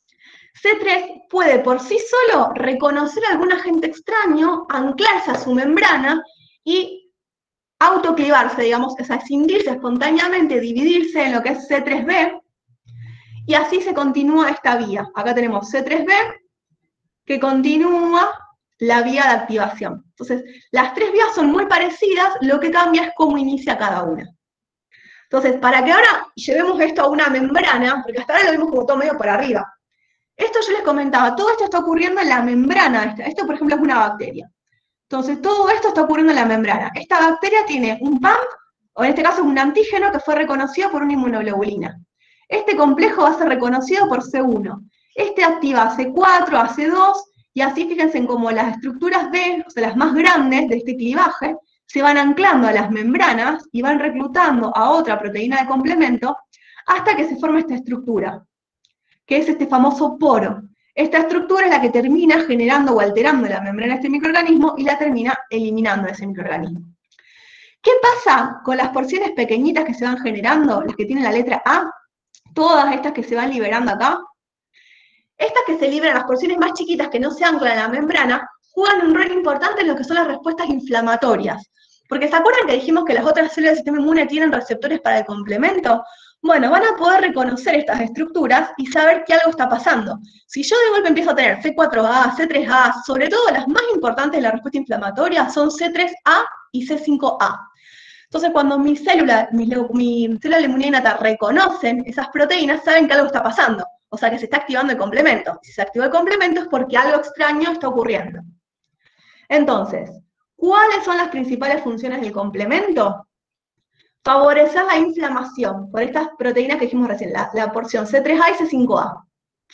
C3 puede por sí solo reconocer algún agente extraño, anclarse a su membrana y autoclivarse, digamos, o sea, escindirse espontáneamente, dividirse en lo que es C3b, y así se continúa esta vía. Acá tenemos C3b, que continúa la vía de activación. Entonces, las tres vías son muy parecidas, lo que cambia es cómo inicia cada una. Entonces, para que ahora llevemos esto a una membrana, porque hasta ahora lo vimos como todo medio por arriba. Esto yo les comentaba, todo esto está ocurriendo en la membrana. Esto, por ejemplo, es una bacteria. Entonces, todo esto está ocurriendo en la membrana. Esta bacteria tiene un PAMP, o en este caso un antígeno que fue reconocido por una inmunoglobulina. Este complejo va a ser reconocido por C1. Este activa a C4, a C2, y así fíjense en cómo las estructuras B, o sea, las más grandes de este clivaje, se van anclando a las membranas y van reclutando a otra proteína de complemento hasta que se forma esta estructura, que es este famoso poro. Esta estructura es la que termina generando o alterando la membrana de este microorganismo y la termina eliminando de ese microorganismo. ¿Qué pasa con las porciones pequeñitas que se van generando, las que tienen la letra A? Todas estas que se van liberando acá. Estas que se liberan, las porciones más chiquitas que no se anclan a la membrana, juegan un rol importante en lo que son las respuestas inflamatorias. Porque ¿se acuerdan que dijimos que las otras células del sistema inmune tienen receptores para el complemento? Bueno, van a poder reconocer estas estructuras y saber que algo está pasando. Si yo de golpe empiezo a tener C4A, C3A, sobre todo las más importantes de la respuesta inflamatoria son C3A y C5A. Entonces, cuando mi célula de inmunidad innata reconocen esas proteínas, saben que algo está pasando. O sea, que se está activando el complemento. Si se activó el complemento es porque algo extraño está ocurriendo. Entonces, ¿cuáles son las principales funciones del complemento? Favorecer la inflamación por estas proteínas que dijimos recién, la porción C3A y C5A.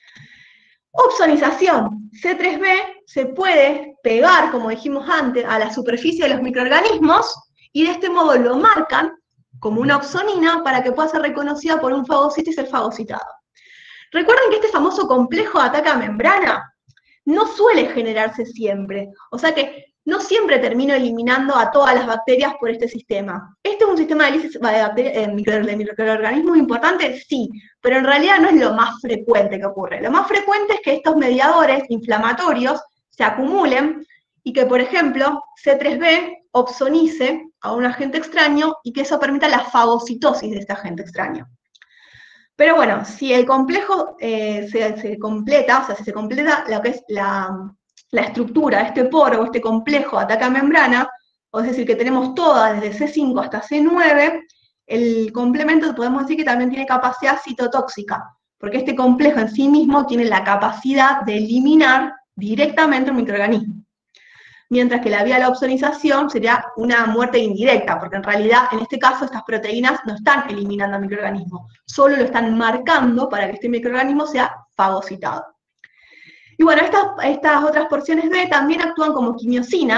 Opsonización. C3b se puede pegar, como dijimos antes, a la superficie de los microorganismos y de este modo lo marcan como una opsonina para que pueda ser reconocida por un fagocito y ser fagocitado. Recuerden que este famoso complejo de atacamembrana no suele generarse siempre, o sea que no siempre termino eliminando a todas las bacterias por este sistema. ¿Este es un sistema de lisis de microorganismos importante? Sí, pero en realidad no es lo más frecuente que ocurre. Lo más frecuente es que estos mediadores inflamatorios se acumulen y que, por ejemplo, C3b opsonice a un agente extraño y que eso permita la fagocitosis de este agente extraño. Pero bueno, si el complejo se completa, o sea, si se completa lo que es la estructura, este poro o este complejo atacamembrana, o es decir, que tenemos todas desde C5 hasta C9, el complemento podemos decir que también tiene capacidad citotóxica, porque este complejo en sí mismo tiene la capacidad de eliminar directamente un microorganismo. Mientras que la vía de la opsonización sería una muerte indirecta, porque en realidad, en este caso, estas proteínas no están eliminando al microorganismo, solo lo están marcando para que este microorganismo sea fagocitado. Y bueno, estas otras porciones B también actúan como quimiosinas.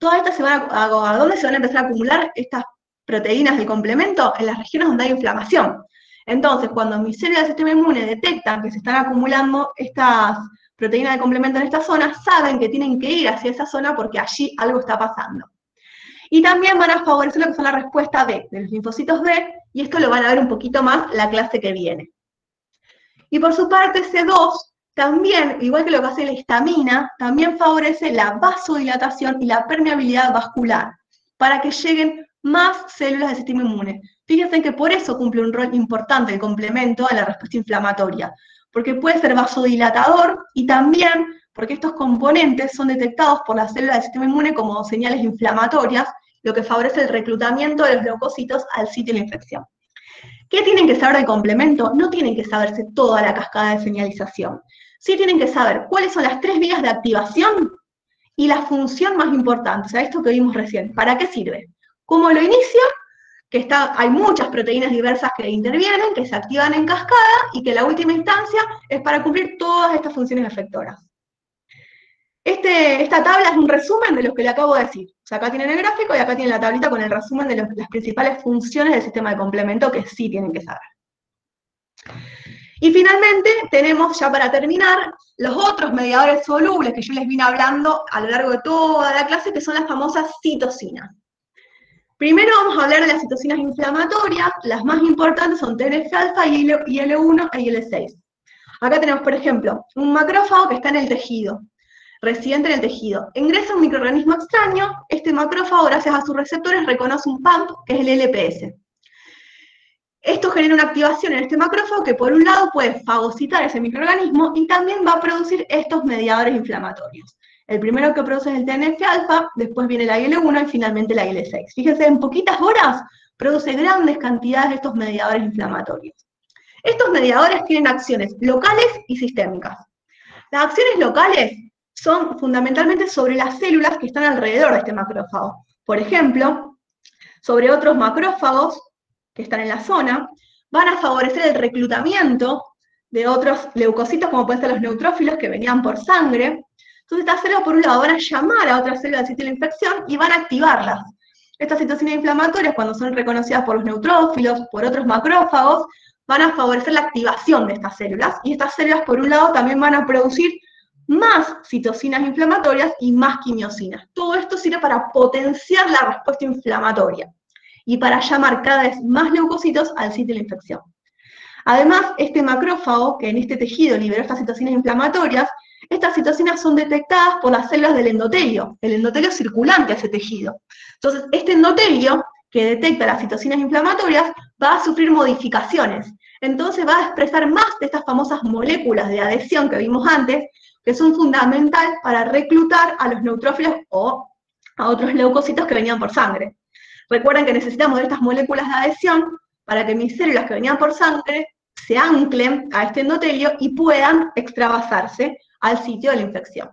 todas estas ¿a dónde se van a empezar a acumular estas proteínas del complemento? En las regiones donde hay inflamación. Entonces, cuando mis células del sistema inmune detectan que se están acumulando estas proteínas de complemento en esta zona, saben que tienen que ir hacia esa zona porque allí algo está pasando. Y también van a favorecer lo que son la respuesta B, de los linfocitos B, y esto lo van a ver un poquito más la clase que viene. Y por su parte, C2 también, igual que lo que hace la histamina, también favorece la vasodilatación y la permeabilidad vascular, para que lleguen más células del sistema inmune. Fíjense que por eso cumple un rol importante el complemento a la respuesta inflamatoria, porque puede ser vasodilatador y también porque estos componentes son detectados por las células del sistema inmune como señales inflamatorias, lo que favorece el reclutamiento de los leucocitos al sitio de la infección. ¿Qué tienen que saber del complemento? No tienen que saberse toda la cascada de señalización. Sí tienen que saber cuáles son las 3 vías de activación y la función más importante, o sea, esto que vimos recién. ¿Para qué sirve? ¿Cómo lo inicia? Que hay muchas proteínas diversas que intervienen, que se activan en cascada y que la última instancia es para cumplir todas estas funciones efectoras. Esta tabla es un resumen de lo que le acabo de decir. O sea, acá tienen el gráfico y acá tienen la tablita con el resumen de las principales funciones del sistema de complemento que sí tienen que saber. Y finalmente tenemos, ya para terminar, los otros mediadores solubles que yo les vine hablando a lo largo de toda la clase, que son las famosas citocinas. Primero vamos a hablar de las citocinas inflamatorias. Las más importantes son TNF-alfa, IL-1 e IL-6. Acá tenemos, por ejemplo, un macrófago que está en el tejido, residente en el tejido. Ingresa un microorganismo extraño, este macrófago, gracias a sus receptores, reconoce un PAMP, que es el LPS. Esto genera una activación en este macrófago que, por un lado, puede fagocitar ese microorganismo y también va a producir estos mediadores inflamatorios. El primero que produce es el TNF-alfa, después viene la IL-1 y finalmente la IL-6. Fíjense, en poquitas horas produce grandes cantidades de estos mediadores inflamatorios. Estos mediadores tienen acciones locales y sistémicas. Las acciones locales son fundamentalmente sobre las células que están alrededor de este macrófago. Por ejemplo, sobre otros macrófagos que están en la zona, van a favorecer el reclutamiento de otros leucocitos, como pueden ser los neutrófilos que venían por sangre. Entonces estas células, por un lado, van a llamar a otras células del sitio de la infección y van a activarlas. Estas citocinas inflamatorias, cuando son reconocidas por los neutrófilos, por otros macrófagos, van a favorecer la activación de estas células, y estas células, por un lado, también van a producir más citocinas inflamatorias y más quimiosinas. Todo esto sirve para potenciar la respuesta inflamatoria y para llamar cada vez más leucocitos al sitio de la infección. Además, este macrófago, que en este tejido liberó estas citocinas inflamatorias, estas citocinas son detectadas por las células del endotelio, el endotelio circulante a ese tejido. Entonces, este endotelio, que detecta las citocinas inflamatorias, va a sufrir modificaciones. Entonces va a expresar más de estas famosas moléculas de adhesión que vimos antes, que son fundamental para reclutar a los neutrófilos o a otros leucocitos que venían por sangre. Recuerden que necesitamos de estas moléculas de adhesión para que mis células que venían por sangre se anclen a este endotelio y puedan extravasarse al sitio de la infección.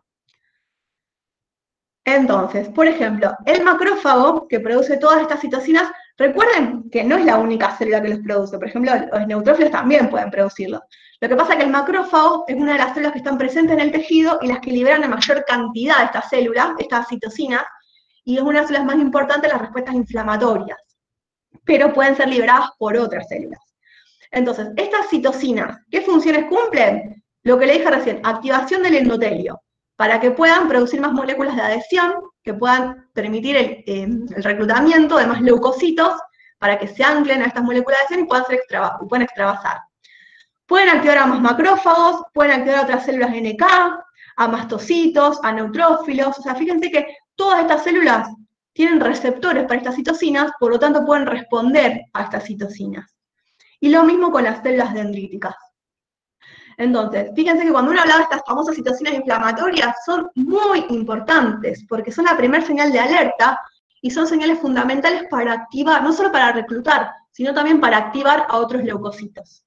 Entonces, por ejemplo, el macrófago que produce todas estas citocinas, recuerden que no es la única célula que los produce. Por ejemplo, los neutrófilos también pueden producirlo. Lo que pasa es que el macrófago es una de las células que están presentes en el tejido y las que liberan la mayor cantidad de estas células, estas citocinas, y es una de las células más importantes de las respuestas inflamatorias, pero pueden ser liberadas por otras células. Entonces, estas citocinas, ¿qué funciones cumplen? Lo que le dije recién, activación del endotelio, para que puedan producir más moléculas de adhesión, que puedan permitir el reclutamiento de más leucocitos, para que se anclen a estas moléculas de adhesión y puedan extravasar. Pueden activar a más macrófagos, pueden activar a otras células NK, a mastocitos, a neutrófilos. O sea, fíjense que todas estas células tienen receptores para estas citocinas, por lo tanto pueden responder a estas citocinas. Y lo mismo con las células dendríticas. Entonces, fíjense que cuando uno habla de estas famosas citocinas inflamatorias, son muy importantes, porque son la primera señal de alerta, y son señales fundamentales para activar, no solo para reclutar, sino también para activar a otros leucocitos.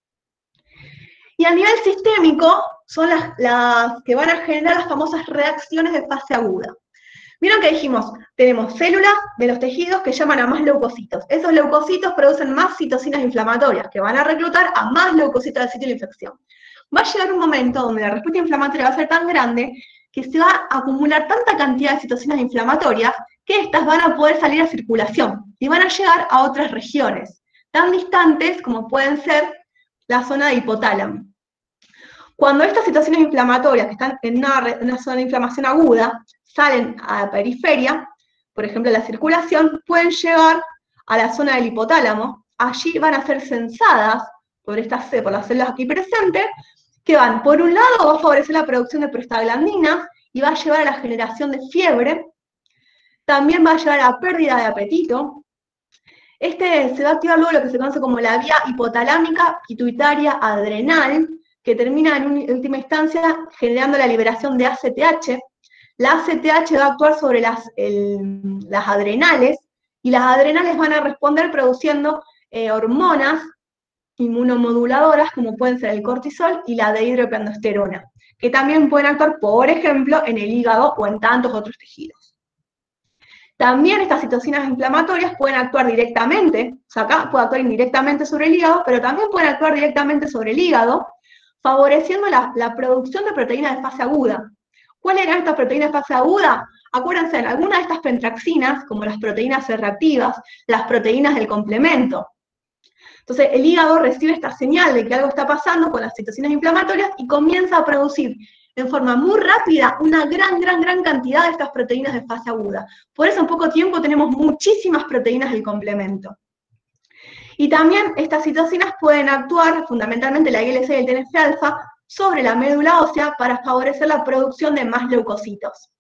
Y a nivel sistémico, son las que van a generar las famosas reacciones de fase aguda. ¿Vieron que dijimos? Tenemos células de los tejidos que llaman a más leucocitos. Esos leucocitos producen más citocinas inflamatorias, que van a reclutar a más leucocitos del sitio de la infección. Va a llegar un momento donde la respuesta inflamatoria va a ser tan grande que se va a acumular tanta cantidad de citocinas inflamatorias que estas van a poder salir a circulación y van a llegar a otras regiones, tan distantes como pueden ser la zona de hipotálamo. Cuando estas citocinas inflamatorias que están en una zona de inflamación aguda salen a la periferia, por ejemplo la circulación, pueden llegar a la zona del hipotálamo. Allí van a ser censadas por las células aquí presentes, que van, por un lado, va a favorecer la producción de prostaglandinas y va a llevar a la generación de fiebre. También va a llevar a la pérdida de apetito. Se va a activar luego lo que se conoce como la vía hipotalámica pituitaria adrenal, que termina en última instancia generando la liberación de ACTH. La ACTH va a actuar sobre las adrenales, y las adrenales van a responder produciendo hormonas inmunomoduladoras, como pueden ser el cortisol y la dehidroepiandrosterona, que también pueden actuar, por ejemplo, en el hígado o en tantos otros tejidos. También estas citocinas inflamatorias pueden actuar directamente, o sea, acá puede actuar indirectamente sobre el hígado, pero también pueden actuar directamente sobre el hígado, favoreciendo la producción de proteínas de fase aguda. ¿Cuáles eran estas proteínas de fase aguda? Acuérdense, algunas de estas pentraxinas, como las proteínas C reactivas, las proteínas del complemento. Entonces, el hígado recibe esta señal de que algo está pasando con las citocinas inflamatorias y comienza a producir en forma muy rápida una gran cantidad de estas proteínas de fase aguda. Por eso en poco tiempo tenemos muchísimas proteínas del complemento. Y también estas citocinas pueden actuar, fundamentalmente la IL-6 y el TNF-alfa, sobre la médula ósea para favorecer la producción de más leucocitos.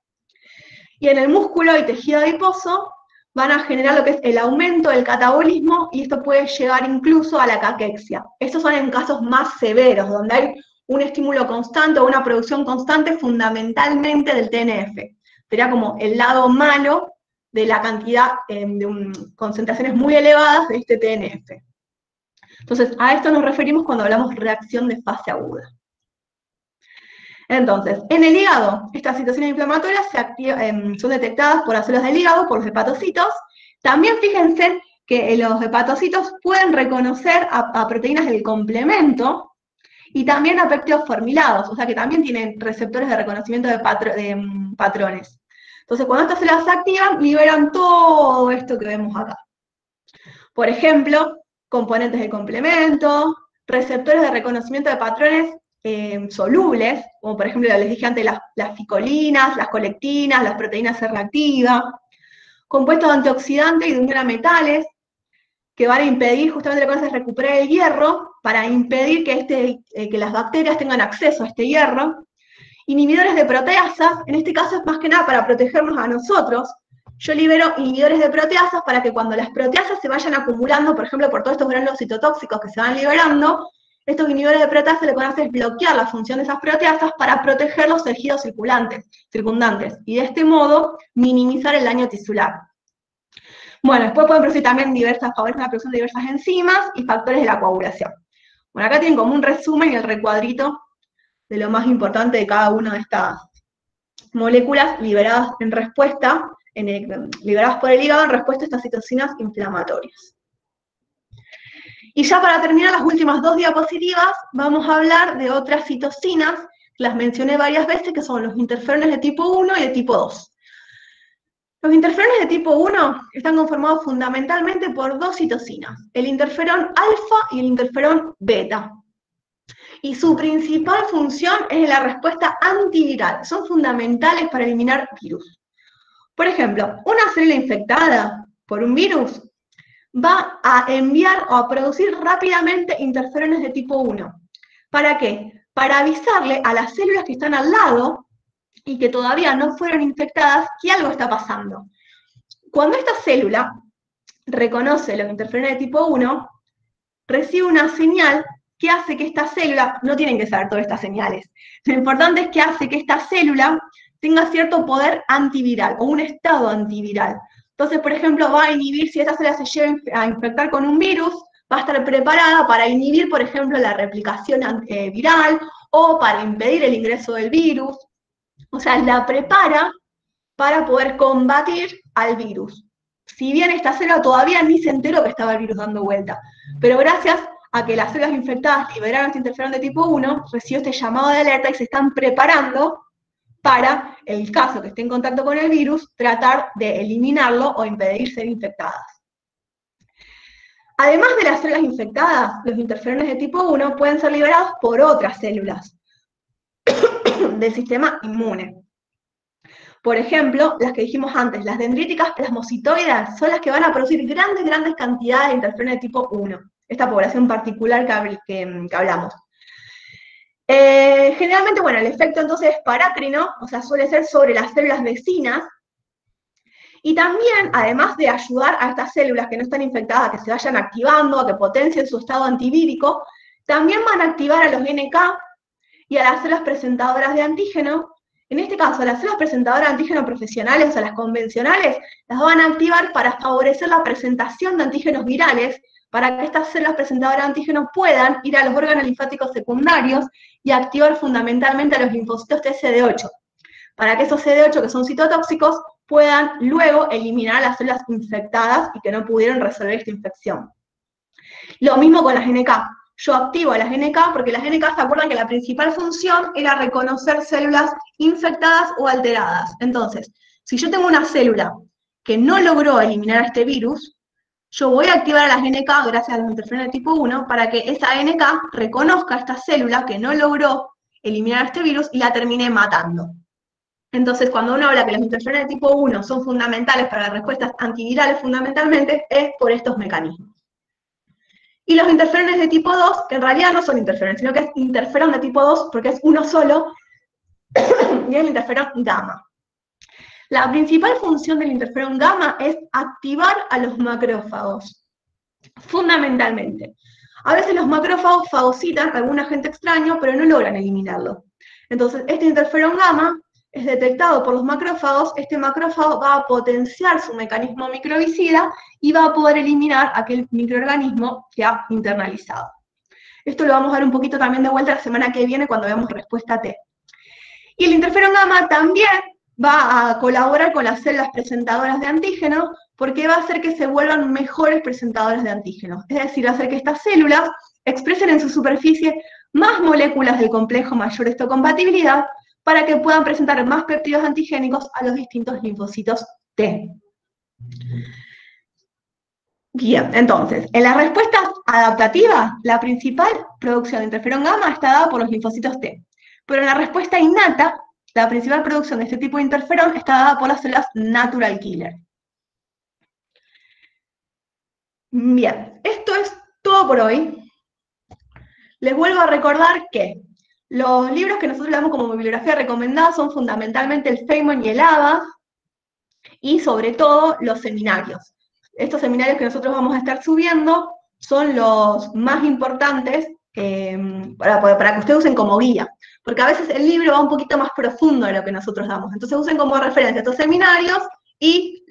Y en el músculo y tejido adiposo van a generar lo que es el aumento del catabolismo, y esto puede llegar incluso a la caquexia. Estos son en casos más severos, donde hay un estímulo constante o una producción constante fundamentalmente del TNF. Sería como el lado malo de la cantidad de concentraciones muy elevadas de este TNF. Entonces, a esto nos referimos cuando hablamos reacción de fase aguda. Entonces, en el hígado, estas citocinas inflamatorias son detectadas por las células del hígado, por los hepatocitos. También fíjense que los hepatocitos pueden reconocer a proteínas del complemento y también a péptidos formilados, o sea que también tienen receptores de reconocimiento de patrones. Entonces, cuando estas células se activan, liberan todo esto que vemos acá. Por ejemplo, componentes del complemento, receptores de reconocimiento de patrones solubles, como por ejemplo les dije antes, las ficolinas, las colectinas, las proteínas C reactivas, compuestos antioxidantes y de metales, que van a impedir justamente lo que es recuperar el hierro, para impedir que las bacterias tengan acceso a este hierro. Inhibidores de proteasas, en este caso es más que nada para protegernos a nosotros. Yo libero inhibidores de proteasas para que cuando las proteasas se vayan acumulando, por ejemplo, por todos estos granulos citotóxicos que se van liberando, estos inhibidores de proteasas lo que van a hacer es bloquear la función de esas proteasas para proteger los tejidos circundantes, y de este modo minimizar el daño tisular. Bueno, después pueden producir también favorecen la producción de diversas enzimas y factores de la coagulación. Bueno, acá tienen como un resumen y el recuadrito de lo más importante de cada una de estas moléculas liberadas en respuesta, liberadas por el hígado en respuesta a estas citocinas inflamatorias. Y ya para terminar las últimas dos diapositivas, vamos a hablar de otras citocinas, las mencioné varias veces, que son los interferones de tipo 1 y de tipo 2. Los interferones de tipo 1 están conformados fundamentalmente por dos citocinas, el interferón alfa y el interferón beta. Y su principal función es la respuesta antiviral, son fundamentales para eliminar virus. Por ejemplo, una célula infectada por un virus va a enviar o a producir rápidamente interferones de tipo 1. ¿Para qué? Para avisarle a las células que están al lado y que todavía no fueron infectadas que algo está pasando. Cuando esta célula reconoce los interferones de tipo 1, recibe una señal que hace que esta célula, no tienen que saber todas estas señales, lo importante es que hace que esta célula tenga cierto poder antiviral o un estado antiviral. Entonces, por ejemplo, va a inhibir, si esa célula se llega a infectar con un virus, va a estar preparada para inhibir, por ejemplo, la replicación viral o para impedir el ingreso del virus. O sea, la prepara para poder combatir al virus. Si bien esta célula todavía ni se enteró que estaba el virus dando vuelta, pero gracias a que las células infectadas liberaron este interferón de tipo 1, recibió este llamado de alerta y se están preparando para el caso que esté en contacto con el virus, tratar de eliminarlo o impedir ser infectadas. Además de las células infectadas, los interferones de tipo 1 pueden ser liberados por otras células del sistema inmune. Por ejemplo, las que dijimos antes, las dendríticas plasmocitoides son las que van a producir grandes cantidades de interferones de tipo 1, esta población particular que hablamos. Generalmente, bueno, el efecto entonces es parácrino, o sea, suele ser sobre las células vecinas, y también, además de ayudar a estas células que no están infectadas a que se vayan activando, a que potencien su estado antivírico, también van a activar a los NK y a las células presentadoras de antígeno. En este caso, las células presentadoras de antígeno profesionales, o sea, las convencionales, las van a activar para favorecer la presentación de antígenos virales, para que estas células presentadoras de antígenos puedan ir a los órganos linfáticos secundarios y activar fundamentalmente a los linfocitos TCD8, para que esos CD8, que son citotóxicos, puedan luego eliminar a las células infectadas y que no pudieron resolver esta infección. Lo mismo con las NK. Yo activo a las NK porque las NK se acuerdan que la principal función era reconocer células infectadas o alteradas. Entonces, si yo tengo una célula que no logró eliminar a este virus, yo voy a activar a las NK gracias a los interferones de tipo 1 para que esa NK reconozca a esta célula que no logró eliminar a este virus y la termine matando. Entonces, cuando uno habla que los interferones de tipo 1 son fundamentales para las respuestas antivirales, fundamentalmente es por estos mecanismos. Y los interferones de tipo 2, que en realidad no son interferones, sino que es interferón de tipo 2 porque es uno solo, y es el interferón gamma. La principal función del interferón gamma es activar a los macrófagos, fundamentalmente. A veces los macrófagos fagocitan a algún agente extraño, pero no logran eliminarlo. Entonces, este interferón gamma es detectado por los macrófagos, este macrófago va a potenciar su mecanismo microbicida y va a poder eliminar aquel microorganismo que ha internalizado. Esto lo vamos a ver un poquito también de vuelta la semana que viene cuando veamos respuesta T. Y el interferón gamma también va a colaborar con las células presentadoras de antígenos porque va a hacer que se vuelvan mejores presentadoras de antígenos. Es decir, va a hacer que estas células expresen en su superficie más moléculas del complejo mayor histocompatibilidad para que puedan presentar más péptidos antigénicos a los distintos linfocitos T. Bien, entonces, en las respuestas adaptativas, la principal producción de interferón gamma está dada por los linfocitos T. Pero en la respuesta innata, la principal producción de este tipo de interferón está dada por las células natural killer. Bien, esto es todo por hoy. Les vuelvo a recordar que los libros que nosotros damos como bibliografía recomendada son fundamentalmente el Feynman y el Abba, y sobre todo los seminarios. Estos seminarios que nosotros vamos a estar subiendo son los más importantes para que ustedes usen como guía, porque a veces el libro va un poquito más profundo de lo que nosotros damos. Entonces usen como referencia estos seminarios y